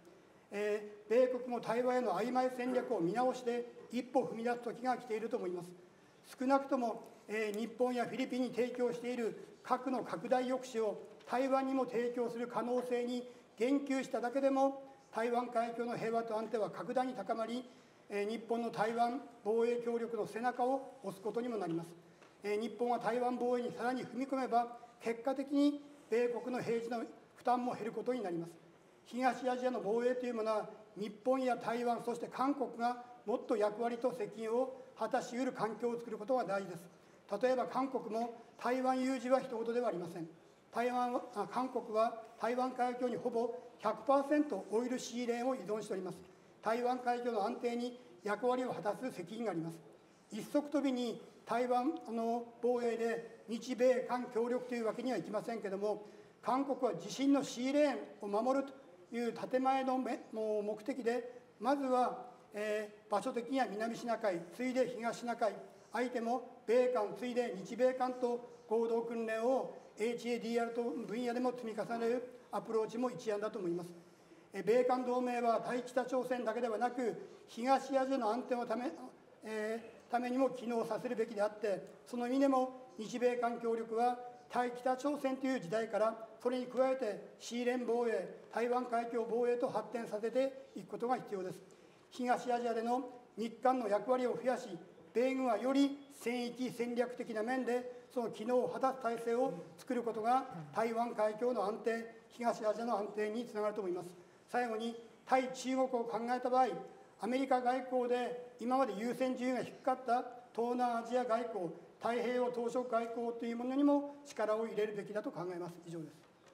えー、米国も台湾への曖昧戦略を見直して一歩踏み出す時が来ていると思います。少なくとも、えー、日本やフィリピンに提供している核の拡大抑止を台湾にも提供する可能性に言及しただけでも、台湾海峡の平和と安定は格段に高まり、えー、日本の台湾防衛協力の背中を押すことにもなります。えー、日本は台湾防衛にさらに踏み込めば、結果的に米国の平時の負担も減ることになります。東アジアの防衛というものは、日本や台湾、そして韓国がもっと役割と責任を果たし得る環境を作ることが大事です。例えば韓国も台湾有事は一言ではありません。台湾は韓国は台湾海峡にほぼ ひゃくパーセント オイルシーレーンを依存しております。台湾海峡の安定に役割を果たす責任があります。一足飛びに台湾の防衛で日米韓協力というわけにはいきませんけれども、韓国は自身のシーレーンを守るという建前の目的で、まずは、えー、場所的には南シナ海、次いで東シナ海、相手も米韓、次いで日米韓と合同訓練を エイチエーディーアール と分野でも積み重ねるアプローチも一案だと思います。米韓同盟は対北朝鮮だけではなく、東アジアの安定のため、えー、ためにも機能させるべきであって、その意味でも日米韓協力は対北朝鮮という時代から、それに加えてシーレーン防衛、台湾海峡防衛と発展させていくことが必要です。東アジアでの日韓の役割を増やし、米軍はより戦域戦略的な面でその機能を果たす体制を作ることが台湾海峡の安定、東アジアの安定につながると思います。最後に、対中国を考えた場合、アメリカ外交で今まで優先順位が低かった東南アジア外交、太平洋島しょ外交というものにも力を入れるべきだと考えます。以上です。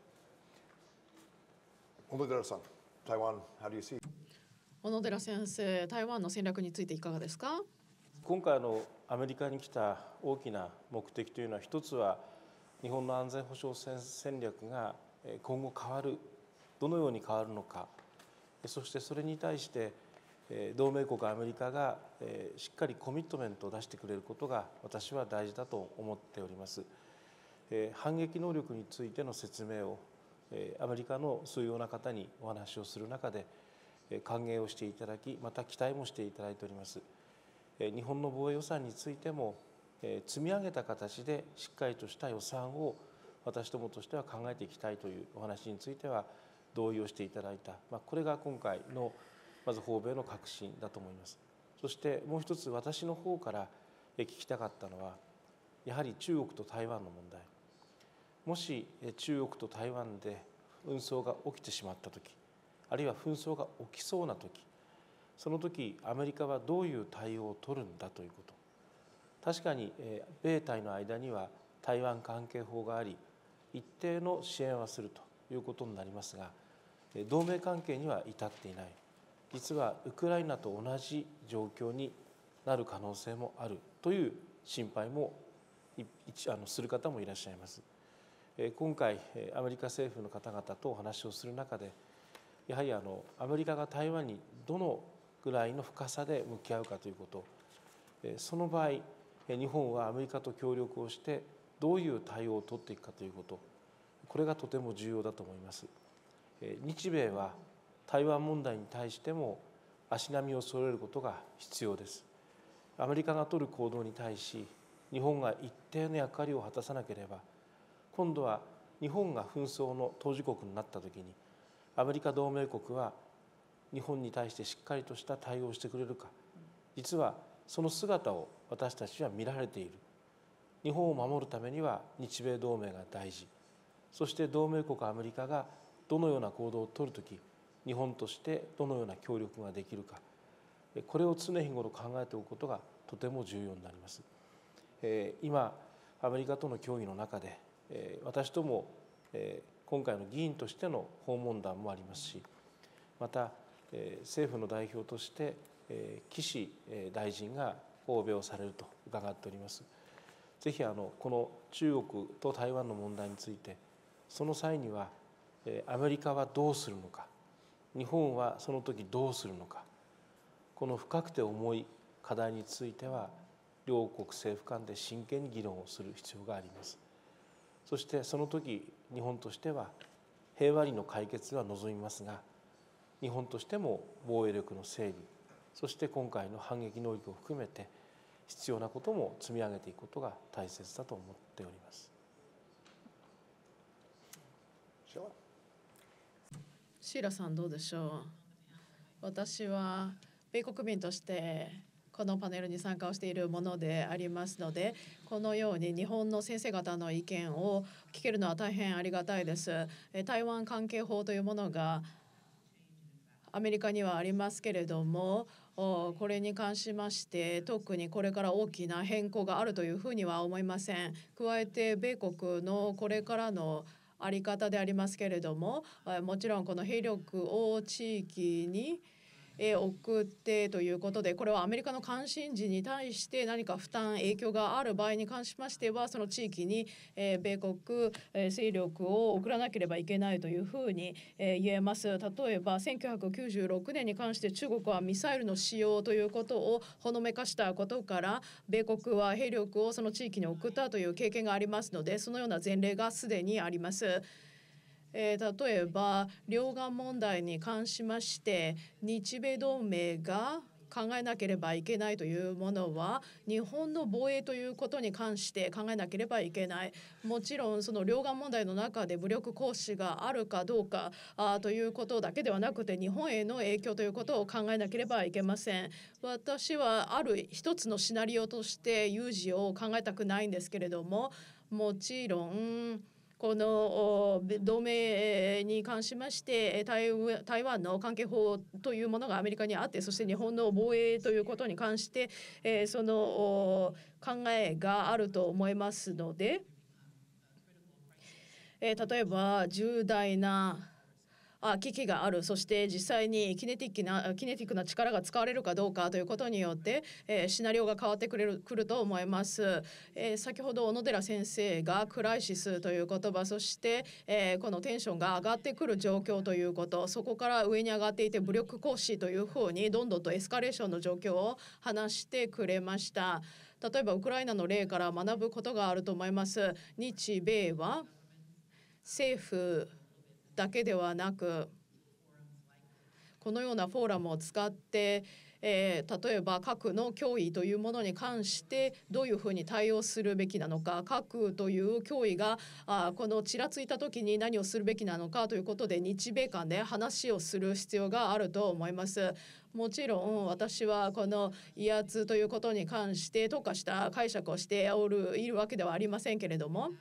小野寺さん、台湾、how do you see? 小野寺先生、台湾の戦略についていかがですか？ 今回のアメリカに来た大きな目的というのは、一つは日本の安全保障戦略が今後変わる、どのように変わるのか、そしてそれに対して同盟国アメリカがしっかりコミットメントを出してくれることが私は大事だと思っております。反撃能力についての説明をアメリカの数要な方にお話をする中で歓迎をしていただき、また期待もしていただいております。日本の防衛予算についても積み上げた形でしっかりとした予算を私どもとしては考えていきたいというお話については同意をしていただいた、まあ、これが今回のまず訪米の核心だと思います。そしてもう一つ、私の方から聞きたかったのは、やはり中国と台湾の問題。もし中国と台湾で紛争が起きてしまったとき、あるいは紛争が起きそうなとき、その時アメリカはどういう対応を取るんだということ。確かに米台の間には台湾関係法があり、一定の支援はするということになりますが、同盟関係には至っていない。実はウクライナと同じ状況になる可能性もあるという心配もあのする方もいらっしゃいます。今回アメリカ政府の方々とお話をする中で、やはりあのアメリカが台湾にどのぐらいの深さで向き合うかということ、その場合日本はアメリカと協力をしてどういう対応を取っていくかということ、これがとても重要だと思います。日米は台湾問題に対しても足並みを揃えることが必要です。アメリカが取る行動に対し日本が一定の役割を果たさなければ、今度は日本が紛争の当事国になったときにアメリカ同盟国は日本に対してしっかりとした対応をしてくれるか、実はその姿を私たちは見られている。日本を守るためには日米同盟が大事、そして同盟国アメリカがどのような行動を取るとき、日本としてどのような協力ができるか、これを常日頃考えておくことがとても重要になります。今アメリカとの協議の中で私ども今回の議員としての訪問団もありますし、また政府の代表として岸大臣が訪米をされると伺っております。ぜひあのこの中国と台湾の問題について、その際にはアメリカはどうするのか、日本はその時どうするのか、この深くて重い課題については両国政府間で真剣に議論をする必要があります。そしてその時日本としては平和裏の解決は望みますが、 日本としても防衛力の整備、そして今回の反撃能力を含めて必要なことも積み上げていくことが大切だと思っております。 シーラさんどうでしょう。私は米国民としてこのパネルに参加をしているものでありますので、このように日本の先生方の意見を聞けるのは大変ありがたいです。台湾関係法というものがアメリカにはありますけれども、これに関しまして特にこれから大きな変更があるというふうには思いません。加えて米国のこれからのあり方でありますけれども、もちろんこの兵力を地域に送ってということで、これはアメリカの関心事に対して何か負担影響がある場合に関しましては、その地域に米国勢力を送らなければいけないというふうに言えます。例えばせんきゅうひゃくきゅうじゅうろくねんに関して中国はミサイルの使用ということをほのめかしたことから、米国は兵力をその地域に送ったという経験がありますので、そのような前例がすでにあります。えー、例えば両岸問題に関しまして日米同盟が考えなければいけないというものは、日本の防衛ということに関して考えなければいけない。もちろんその両岸問題の中で武力行使があるかどうかあということだけではなくて、日本への影響ということを考えなければいけません。私はある一つのシナリオとして有事を考えたくないんですけれども、もちろんこの同盟に関しまして台湾の関係法というものがアメリカにあって、そして日本の防衛ということに関してその考えがあると思いますので、例えば重大な危機がある、そして実際にキネティックなキネティックな力が使われるかどうかということによって、えー、シナリオが変わってくれるくると思います。えー、先ほど小野寺先生がクライシスという言葉、そして、えー、このテンションが上がってくる状況ということ、そこから上に上がっていて武力行使というふうにどんどんとエスカレーションの状況を話してくれました。例えばウクライナの例から学ぶことがあると思います。日米は政府だけではなく、このようなフォーラムを使って、えー、例えば核の脅威というものに関してどういうふうに対応するべきなのか、核という脅威があこのちらついた時に何をするべきなのかということで、日米間で話をする必要があると思います。もちろん私はこの威圧ということに関して特化した解釈をしておるいるわけではありませんけれども、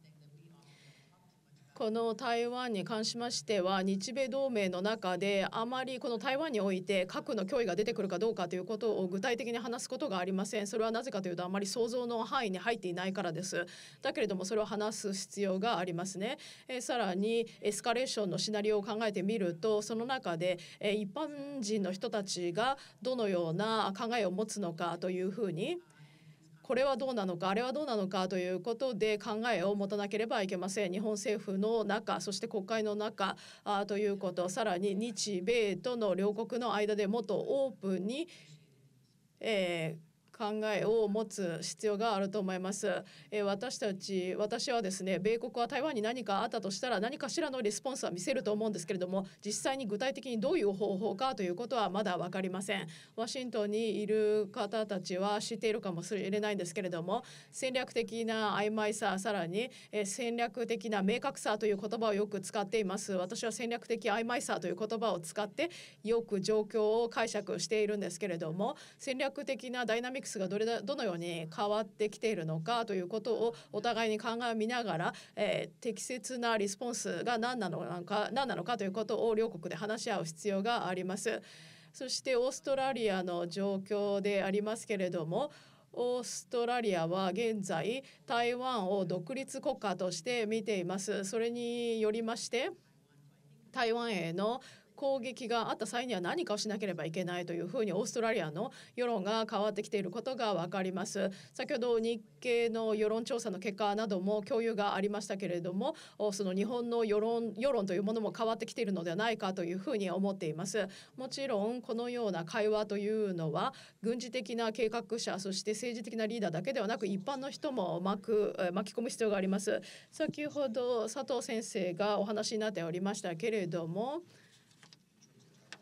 この台湾に関しましては日米同盟の中であまりこの台湾において核の脅威が出てくるかどうかということを具体的に話すことがありません。それはなぜかというと、あまり想像の範囲に入っていないからです。だけれどもそれを話す必要がありますね。えさらにエスカレーションのシナリオを考えてみると、その中でえ一般人の人たちがどのような考えを持つのかというふうに、これはどうなのかあれはどうなのかということで考えを持たなければいけません。日本政府の中、そして国会の中あということ、さらに日米との両国の間でもっとオープンに、えー考えを持つ必要があると思います。えー、私たち私はですね、米国は台湾に何かあったとしたら何かしらのレスポンスは見せると思うんですけれども、実際に具体的にどういう方法かということはまだ分かりません。ワシントンにいる方たちは知っているかもしれないんですけれども、戦略的な曖昧さ、さらに、えー、戦略的な明確さという言葉をよく使っています。私は戦略的曖昧さという言葉を使ってよく状況を解釈しているんですけれども、戦略的なダイナミクスがどれだどのように変わってきているのかということをお互いに考え見ながら、えー、適切なリスポンスが何なのか何なのかということを両国で話し合う必要があります。そしてオーストラリアの状況でありますけれども、オーストラリアは現在台湾を独立国家として見ています。それによりまして台湾への攻撃があった際には何かをしなければいけないというふうにオーストラリアの世論が変わってきていることが分かります。先ほど日経の世論調査の結果なども共有がありましたけれども、その日本の世論世論というものも変わってきているのではないかというふうに思っています。もちろんこのような会話というのは軍事的な計画者、そして政治的なリーダーだけではなく一般の人も巻く巻き込む必要があります。先ほど佐藤先生がお話になっておりましたけれども、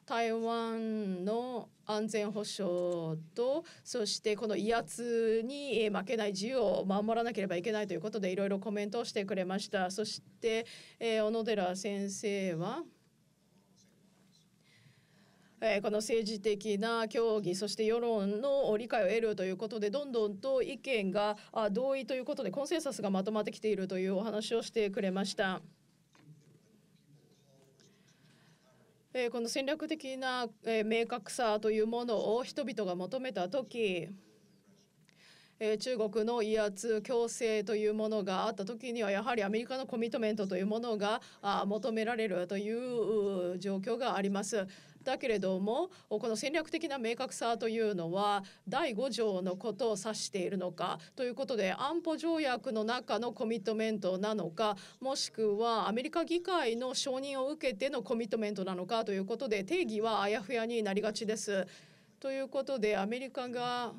台湾の安全保障と、そしてこの威圧に負けない自由を守らなければいけないということでいろいろコメントをしてくれました。そして、えー、小野寺先生はこの政治的な協議、そして世論の理解を得るということで、どんどんと意見が同意ということでコンセンサスがまとまってきているというお話をしてくれました。この戦略的な明確さというものを人々が求めたとき、中国の威圧、強制というものがあったときには、やはりアメリカのコミットメントというものが求められるという状況があります。だけれども、この戦略的な明確さというのはだいご条のことを指しているのかということで、安保条約の中のコミットメントなのか、もしくはアメリカ議会の承認を受けてのコミットメントなのかということで、定義はあやふやになりがちです。ということで、アメリカが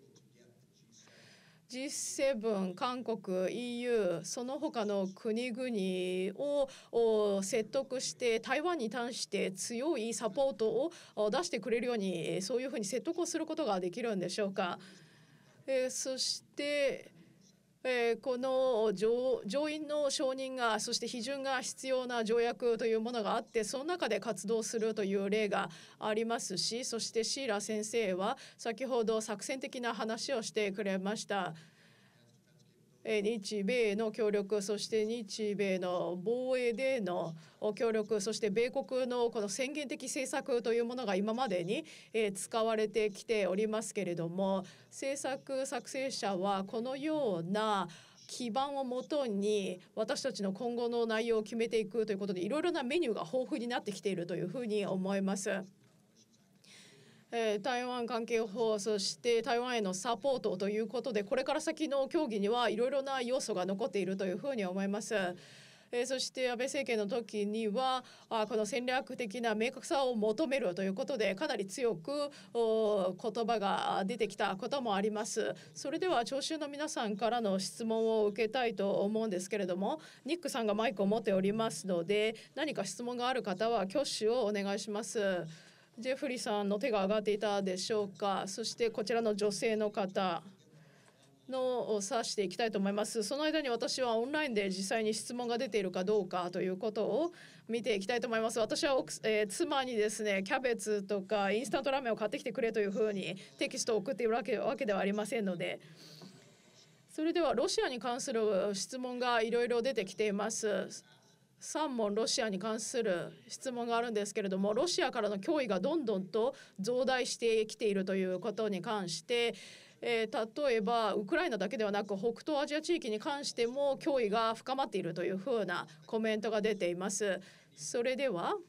ジーセブン、韓国、イーユー、その他の国々を説得して台湾に対して強いサポートを出してくれるように、そういうふうに説得をすることができるんでしょうか。えー、そしてえー、この 上, 上院の承認が、そして批准が必要な条約というものがあって、その中で活動するという例がありますし、そしてシーラ先生は先ほど作戦的な話をしてくれました。日米の協力、そして日米の防衛での協力、そして米国のこの宣言的政策というものが今までに使われてきておりますけれども、政策作成者はこのような基盤をもとに私たちの今後の内容を決めていくということで、いろいろなメニューが豊富になってきているというふうに思います。台湾関係法、そして台湾へのサポートということで、これから先の協議にはいろいろな要素が残っているというふうに思います。そして安倍政権の時にはこの戦略的な明確さを求めるということで、かなり強く言葉が出てきたこともあります。それでは聴衆の皆さんからの質問を受けたいと思うんですけれども、ニックさんがマイクを持っておりますので、何か質問がある方は挙手をお願いします。ジェフリーさんの手が挙がっていたでしょうか。そしてこちらの女性の方のを指していきたいと思います。その間に私はオンラインで実際に質問が出ているかどうかということを見ていきたいと思います。私は、えー、妻にですね、キャベツとかインスタントラーメンを買ってきてくれというふうにテキストを送っているわけ、わけではありませんので。それではロシアに関する質問がいろいろ出てきています。さん問ロシアに関する質問があるんですけれども、ロシアからの脅威がどんどんと増大してきているということに関して、えー、例えばウクライナだけではなく北東アジア地域に関しても脅威が深まっているというふうなコメントが出ています。それでは、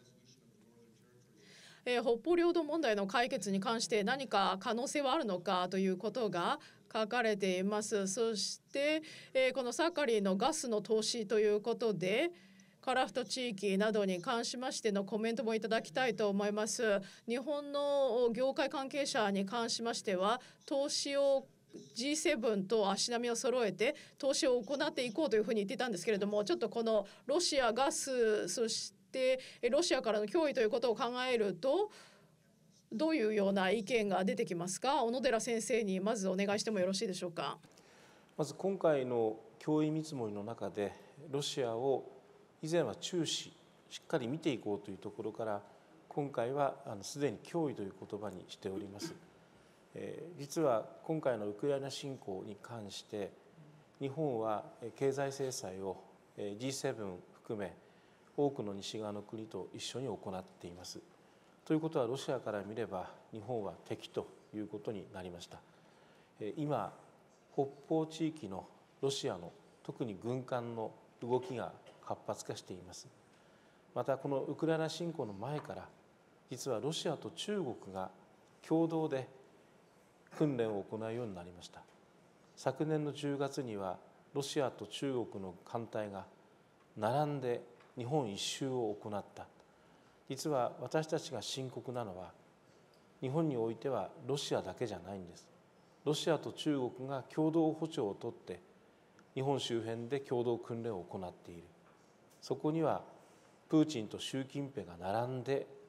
えー、北方領土問題の解決に関して何か可能性はあるのかということが書かれています。そして、えー、このサカリンのガスの投資ということで、カラフト地域などに関しましてのコメントもいただきたいと思います。日本の業界関係者に関しましては、投資を ジーセブン と足並みを揃えて投資を行っていこうというふうに言っていたんですけれども、ちょっとこのロシアガス、そしてロシアからの脅威ということを考えると、どういうような意見が出てきますか。小野寺先生にまずお願いしてもよろしいでしょうか。 まず今回の脅威見積もりの中で、ロシアを以前は注視、しっかり見ていこうというところから、今回はあのすでに脅威という言葉にしております。えー、実は今回のウクライナ侵攻に関して、日本は経済制裁を ジーセブン 含め多くの西側の国と一緒に行っています。ということは、ロシアから見れば日本は敵ということになりました。今、北方地域のロシアの特に軍艦の動きが活発化しています。またこのウクライナ侵攻の前から、実はロシアと中国が共同で訓練を行うようになりました。昨年のじゅうがつにはロシアと中国の艦隊が並んで日本一周を行った。実は私たちが深刻なのは、日本においてはロシアだけじゃないんです。ロシアと中国が共同歩調をとって日本周辺で共同訓練を行っている。そこにはプーチンと習近平が並んで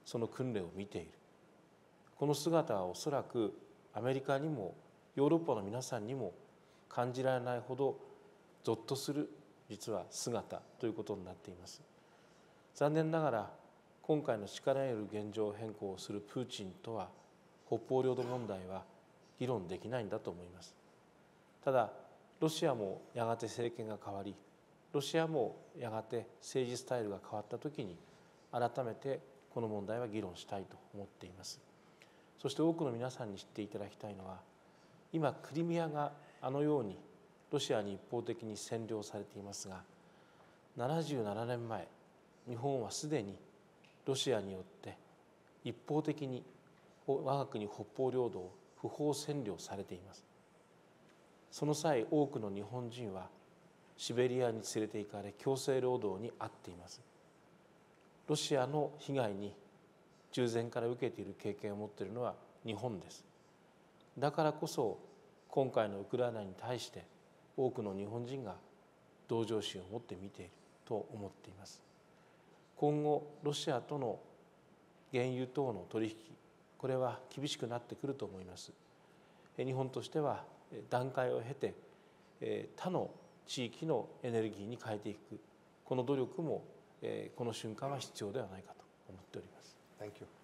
その訓練を見ている。この姿はおそらくアメリカにもヨーロッパの皆さんにも感じられないほどゾッとする実は姿ということになっています。残念ながら今回の力による現状変更をするプーチンとは北方領土問題は議論できないんだと思います。ただロシアもやがて政権が変わり、ロシアもやがて政治スタイルが変わったときに改めてこの問題は議論したいと思っています。そして多くの皆さんに知っていただきたいのは、今クリミアがあのようにロシアに一方的に占領されていますが、ななじゅうななねんまえ日本はすでにロシアによって一方的に我が国北方領土を不法占領されています。その際多くの日本人はシベリアに連れて行かれ強制労働に遭っています。ロシアの被害に従前から受けている経験を持っているのは日本です。だからこそ今回のウクライナに対して多くの日本人が同情心を持って見ていると思っています。今後ロシアとの原油等の取引、これは厳しくなってくると思います。日本としては段階を経て他の地域のエネルギーに変えていく、この努力もこの瞬間は必要ではないかと思っております。 Thank you.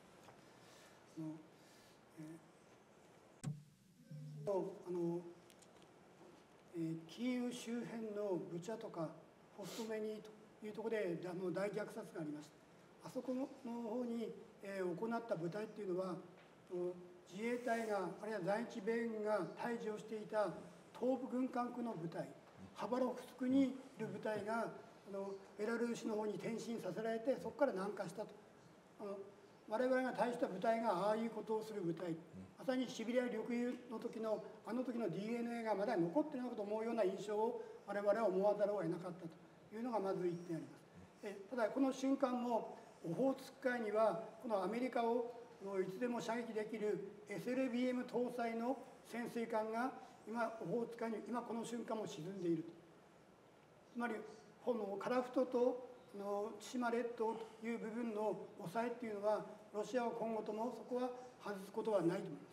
あのキーウ周辺のブチャとかホストメニというところであの大虐殺がありました。あそこの方に、えー、行った部隊っていうのは自衛隊があるいは在日米軍が対峙をしていた東部軍管区の部隊、ハバロフスクにいる部隊があのベラルーシの方に転進させられて、そこから南下したと。あの我々が対した部隊がああいうことをする部隊、まさにシベリア緑油の時のあの時の ディーエヌエー がまだ残っているのかと思うような印象を我々は思わざるを得なかったというのがまず一点あります。えただこの瞬間もオホーツク海にはこのアメリカをいつでも射撃できる エスエルビーエム 搭載の潜水艦が今オホーツク海に今この瞬間も沈んでいると。つまりこのカラフトとの千島列島という部分の抑えっていうのはロシアは今後ともそこは外すことはないと思います。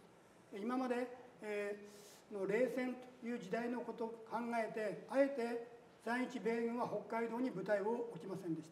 今まで、えー、の冷戦という時代のことを考えてあえて在日米軍は北海道に部隊を置きませんでした。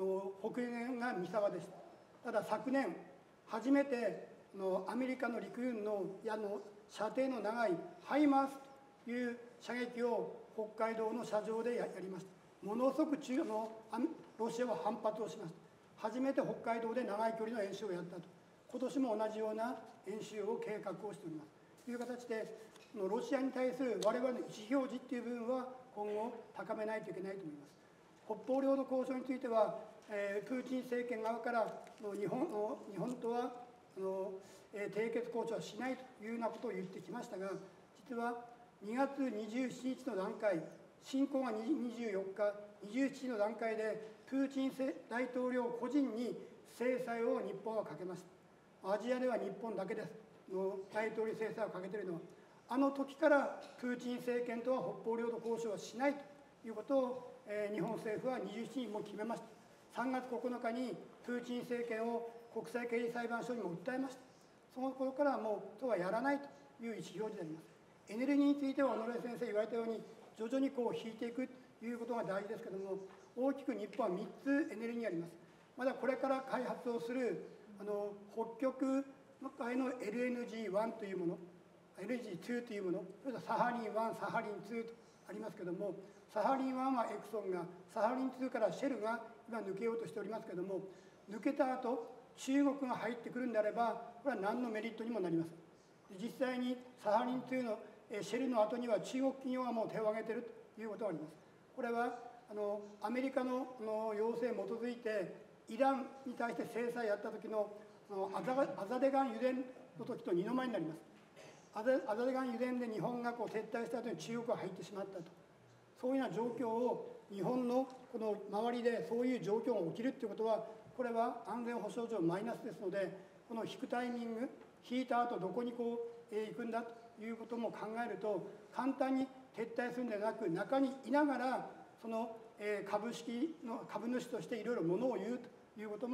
の北限が三沢でした。ただ昨年初めてのアメリカの陸軍の矢の射程の長いハイマースという射撃を北海道の射場でやりました。ものすごく中のロシアは反発をしました。初めて北海道で長い距離の演習をやったと。今年も同じような演習を計画をしております。という形でロシアに対する我々の意思表示っていう部分は今後高めないといけないと思います。北方領土交渉については、えー、プーチン政権側からの日本の日本とはあの、えー、締結交渉はしないというようなことを言ってきましたが、実はにがつにじゅうしちにちの段階、侵攻がにじゅうよっか、にじゅうしちにちの段階でプーチン大統領個人に制裁を日本はかけました。アジアでは日本だけですの大統領制裁をかけているのは、あの時からプーチン政権とは北方領土交渉はしないということを、えー、日本政府はにじゅうしちにちにも決めました。さんがつここのかにプーチン政権を国際刑事裁判所にも訴えました。その頃からもうとはやらないという意思表示であります。エネルギーについては小野先生言われたように徐々にこう引いていくということが大事ですけれども、大きく日本はみっつエネルギーがあります。まだこれから開発をするあの北極海の エルエヌジーワン というもの、エルエヌジーツー というもの、それからサハリンワン、サハリンツーとありますけれども、サハリンワンはエクソンが、サハリンツーからシェルが今抜けようとしておりますけれども、抜けた後中国が入ってくるんであればこれは何のメリットにもなりません。実際にサハリンツーのシェルの後には中国企業がもう手を挙げているということがあります。これはあのアメリカ の, の要請に基づいてイランに対して制裁やった時のア ザ, アザデガン油田の時と二の舞になります。ア ザ, アザデガン油田で日本がこう撤退した後に中国が入ってしまったと、そういうような状況を日本のこの周りでそういう状況が起きるということは、これは安全保障上マイナスですので、この引くタイミング、引いた後どこにこう、えー、行くんだということも考えると、簡単に撤退するんではなく、中にいながらその、えー、株式の株主としていろいろものを言うということも、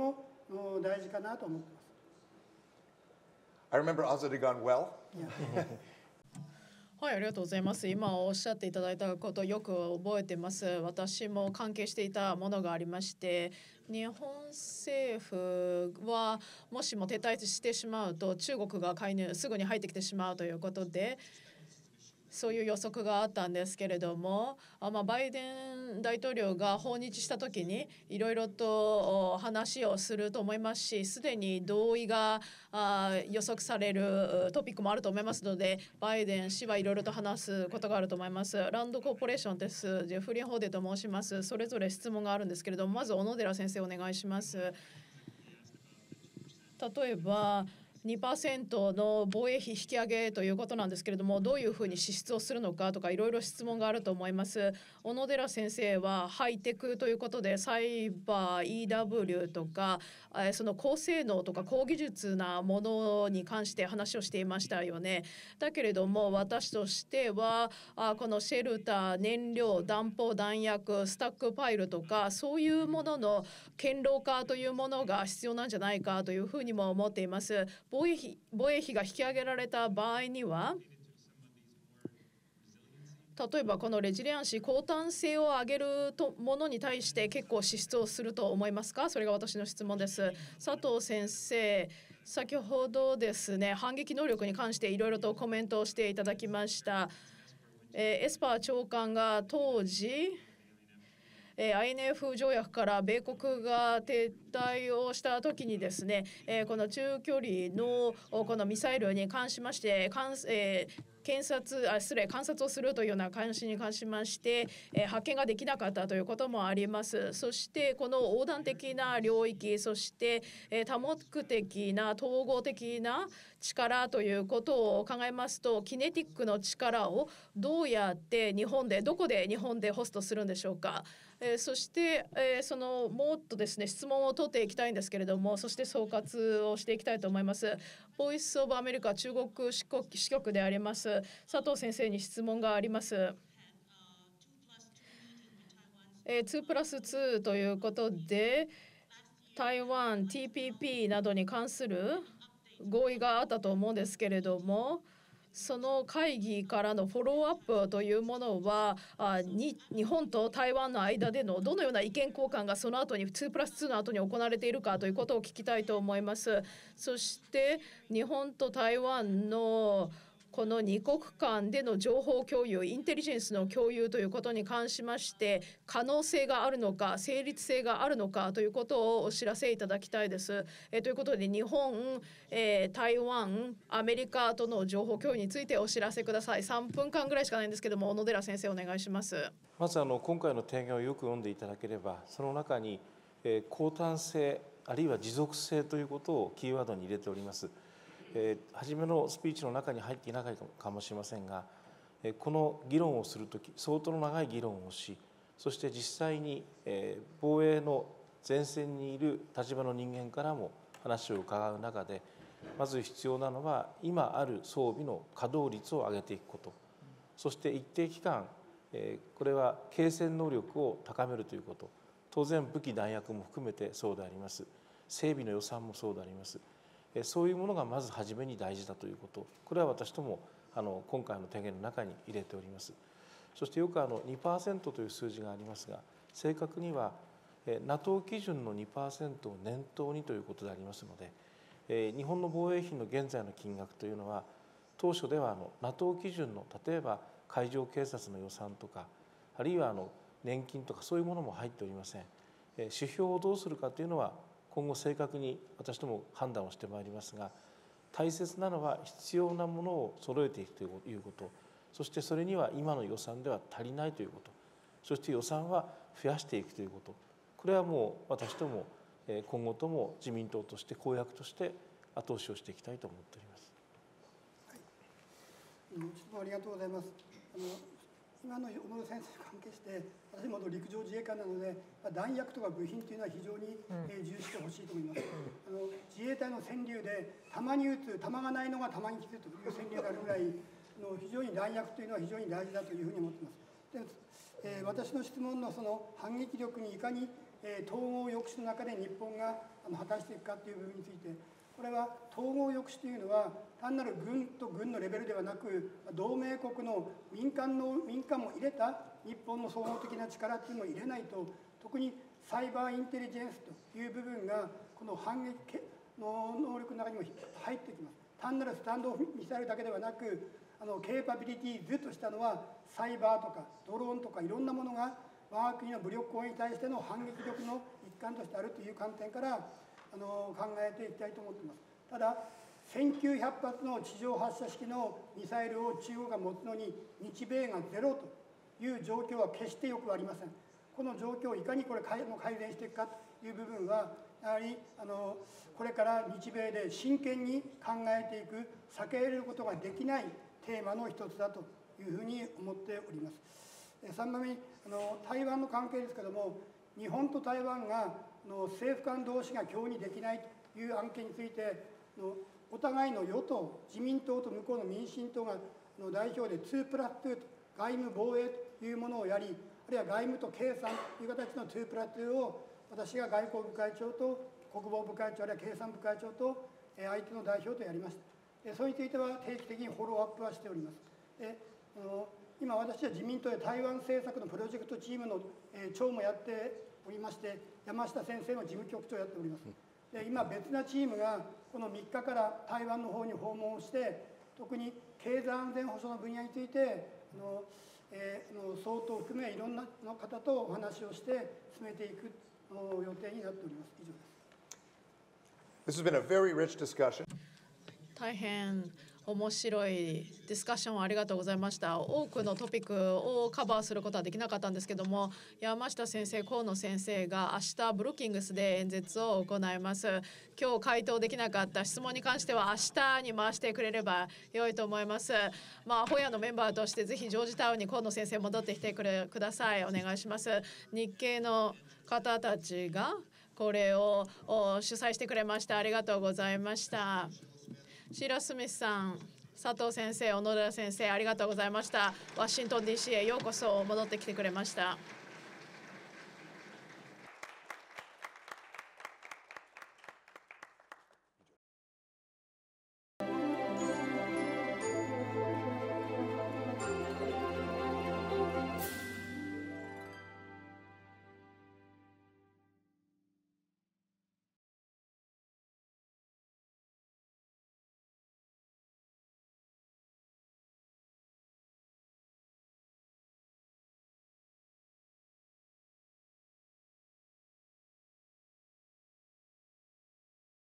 の大事かなと思ってます。 I remember Azerbaijan well. いやはい、ありがとうございます。今おっしゃっていただいたことよく覚えてます。私も関係していたものがありまして、日本政府はもしも撤退してしまうと中国が介入すぐに入ってきてしまうということで、そういう予測があったんですけれども、あまあ、バイデン大統領が訪日した時にいろいろと話をすると思いますし、すでに同意があ予測されるトピックもあると思いますので、バイデン氏はいろいろと話すことがあると思います。ランドコーポレーションです。ジェフリー・ホーデと申します。それぞれ質問があるんですけれども、まず小野寺先生お願いします。例えばにパーセント の防衛費引き上げということなんですけれども、どういうふうに支出をするのかとかいろいろ質問があると思います。小野寺先生はハイテクということでサイバー イーダブリュー とかその高性能とか高技術なものに関して話をしていましたよね。だけれども私としてはこのシェルター、燃料、弾砲、弾薬、スタックパイルとかそういうものの堅牢化というものが必要なんじゃないかというふうにも思っています。防衛費、防衛費が引き上げられた場合には、例えばこのレジリアンシー、抗炭性を上げるとものに対して結構支出をすると思いますか？それが私の質問です。佐藤先生、先ほどですね、反撃能力に関していろいろとコメントをしていただきました。えー、エスパー長官が当時アイエヌエフ 条約から米国が撤退をしたときにですね、この中距離のこのミサイルに関しまして、えー検察あ失礼観察をするというような監視に関しまして、えー、発見ができなかったということもあります。そしてこの横断的な領域、そして、えー、多目的な統合的な力ということを考えますと、キネティックの力をどうやって日本でどこで日本でホストするんでしょうか。えー、そして、えー、そのもっとですね質問を取っていきたいんですけれども、そして総括をしていきたいと思います。ボイスオブアメリカ中国支局支局であります佐藤先生に質問があります。えー、ツープラスツーということで台湾 ティーピーピー などに関する合意があったと思うんですけれども、その会議からのフォローアップというものはあに日本と台湾の間でのどのような意見交換がその後にツープラスツーの後に行われているかということを聞きたいと思います。そして日本と台湾のこの二国間での情報共有、インテリジェンスの共有ということに関しまして可能性があるのか、成立性があるのかということをお知らせいただきたいです。えー、ということで日本、えー、台湾、アメリカとの情報共有についてお知らせください。さんぷんかんぐらいしかないんですけども、小野寺先生お願いします。 まずあの今回の提言をよく読んでいただければ、その中に、えー、抗炭性あるいは持続性ということをキーワードに入れております。えー、初めのスピーチの中に入っていなかったかもしれませんが、えー、この議論をするとき相当長い議論をし、そして実際に、えー、防衛の前線にいる立場の人間からも話を伺う中で、まず必要なのは今ある装備の稼働率を上げていくこと、そして一定期間、えー、これは継戦能力を高めるということ、当然武器弾薬も含めてそうであります。整備の予算もそうであります。そういうものがまず初めに大事だということ、これは私どもあの今回の提言の中に入れております。そしてよくあの にパーセント という数字がありますが、正確には ナトー 基準の にパーセント を念頭にということでありますので、日本の防衛費の現在の金額というのは当初ではあの ナトー 基準の例えば海上警察の予算とか、あるいはあの年金とかそういうものも入っておりません。指標をどうするかというのは今後正確に私ども判断をしてまいりますが、大切なのは必要なものを揃えていくということ、そしてそれには今の予算では足りないということ、そして予算は増やしていくということ、これはもう私ども今後とも自民党として公約として後押しをしていきたいと思っております。 はい、質問ありがとうございます。あの今の小野先生に関係して、私も陸上自衛官なので、弾薬とか部品というのは非常に重視してほしいと思います。あの自衛隊の川柳で、弾に撃つ、弾がないのが弾に効くという川柳があるぐらい、あの非常に弾薬というのは非常に大事だというふうに思っています。でえー、私の質問のその反撃力にいかに、 えー、統合抑止の中で日本があの果たしていくかという部分について、これは統合抑止というのは単なる軍と軍のレベルではなく、同盟国の民間の民間も入れた日本の総合的な力というのを入れないと、特にサイバーインテリジェンスという部分がこの反撃の能力の中にも入ってきます。単なるスタンドミサイルだけではなく、あのケーパビリティ図としたのはサイバーとかドローンとかいろんなものが我が国の武力攻撃に対しての反撃力の一環としてあるという観点からあの考えていきたいと思っています。ただせんきゅうひゃく発の地上発射式のミサイルを中国が持つのに日米がゼロという状況は決してよくありません。この状況をいかにこれ改善していくかという部分はやはりあのこれから日米で真剣に考えていく、避けられることができないテーマの一つだというふうに思っております。さんばんめにあの台湾の関係ですけれども、日本と台湾があの政府間同士が協議できないという案件についてのお互いの与党、自民党と向こうの民進党がの代表でツープラスツーと外務防衛というものをやり、あるいは外務と経産という形のツープラスツーを私が外交部会長と国防部会長、あるいは経産部会長と相手の代表とやりました。それについては定期的にフォローアップはしております。であの今私は自民党で台湾政策のプロジェクトチームの、えー、長もやっておりまして、山下先生の事務局長をやっております。で今別なチームがこのみっかから台湾の方に訪問して、特に経済安全保障の分野についてあの、えー、の総統を含めいろんなの方とお話をして進めていくの予定になっております。以上です。 This has been a very rich discussion. 大変面白いディスカッションをありがとうございました。多くのトピックをカバーすることはできなかったんですけども、山下先生、河野先生が明日ブルッキングスで演説を行います。今日回答できなかった質問に関しては明日に回してくれれば良いと思います。まあホヤのメンバーとしてぜひジョージタウンに河野先生戻ってきてくれください。お願いします。日系の方たちがこれを主催してくれました。ありがとうございました。シーラ・スミスさん、佐藤先生、小野寺先生、ありがとうございました。ワシントン ディーシー へようこそ戻ってきてくれました。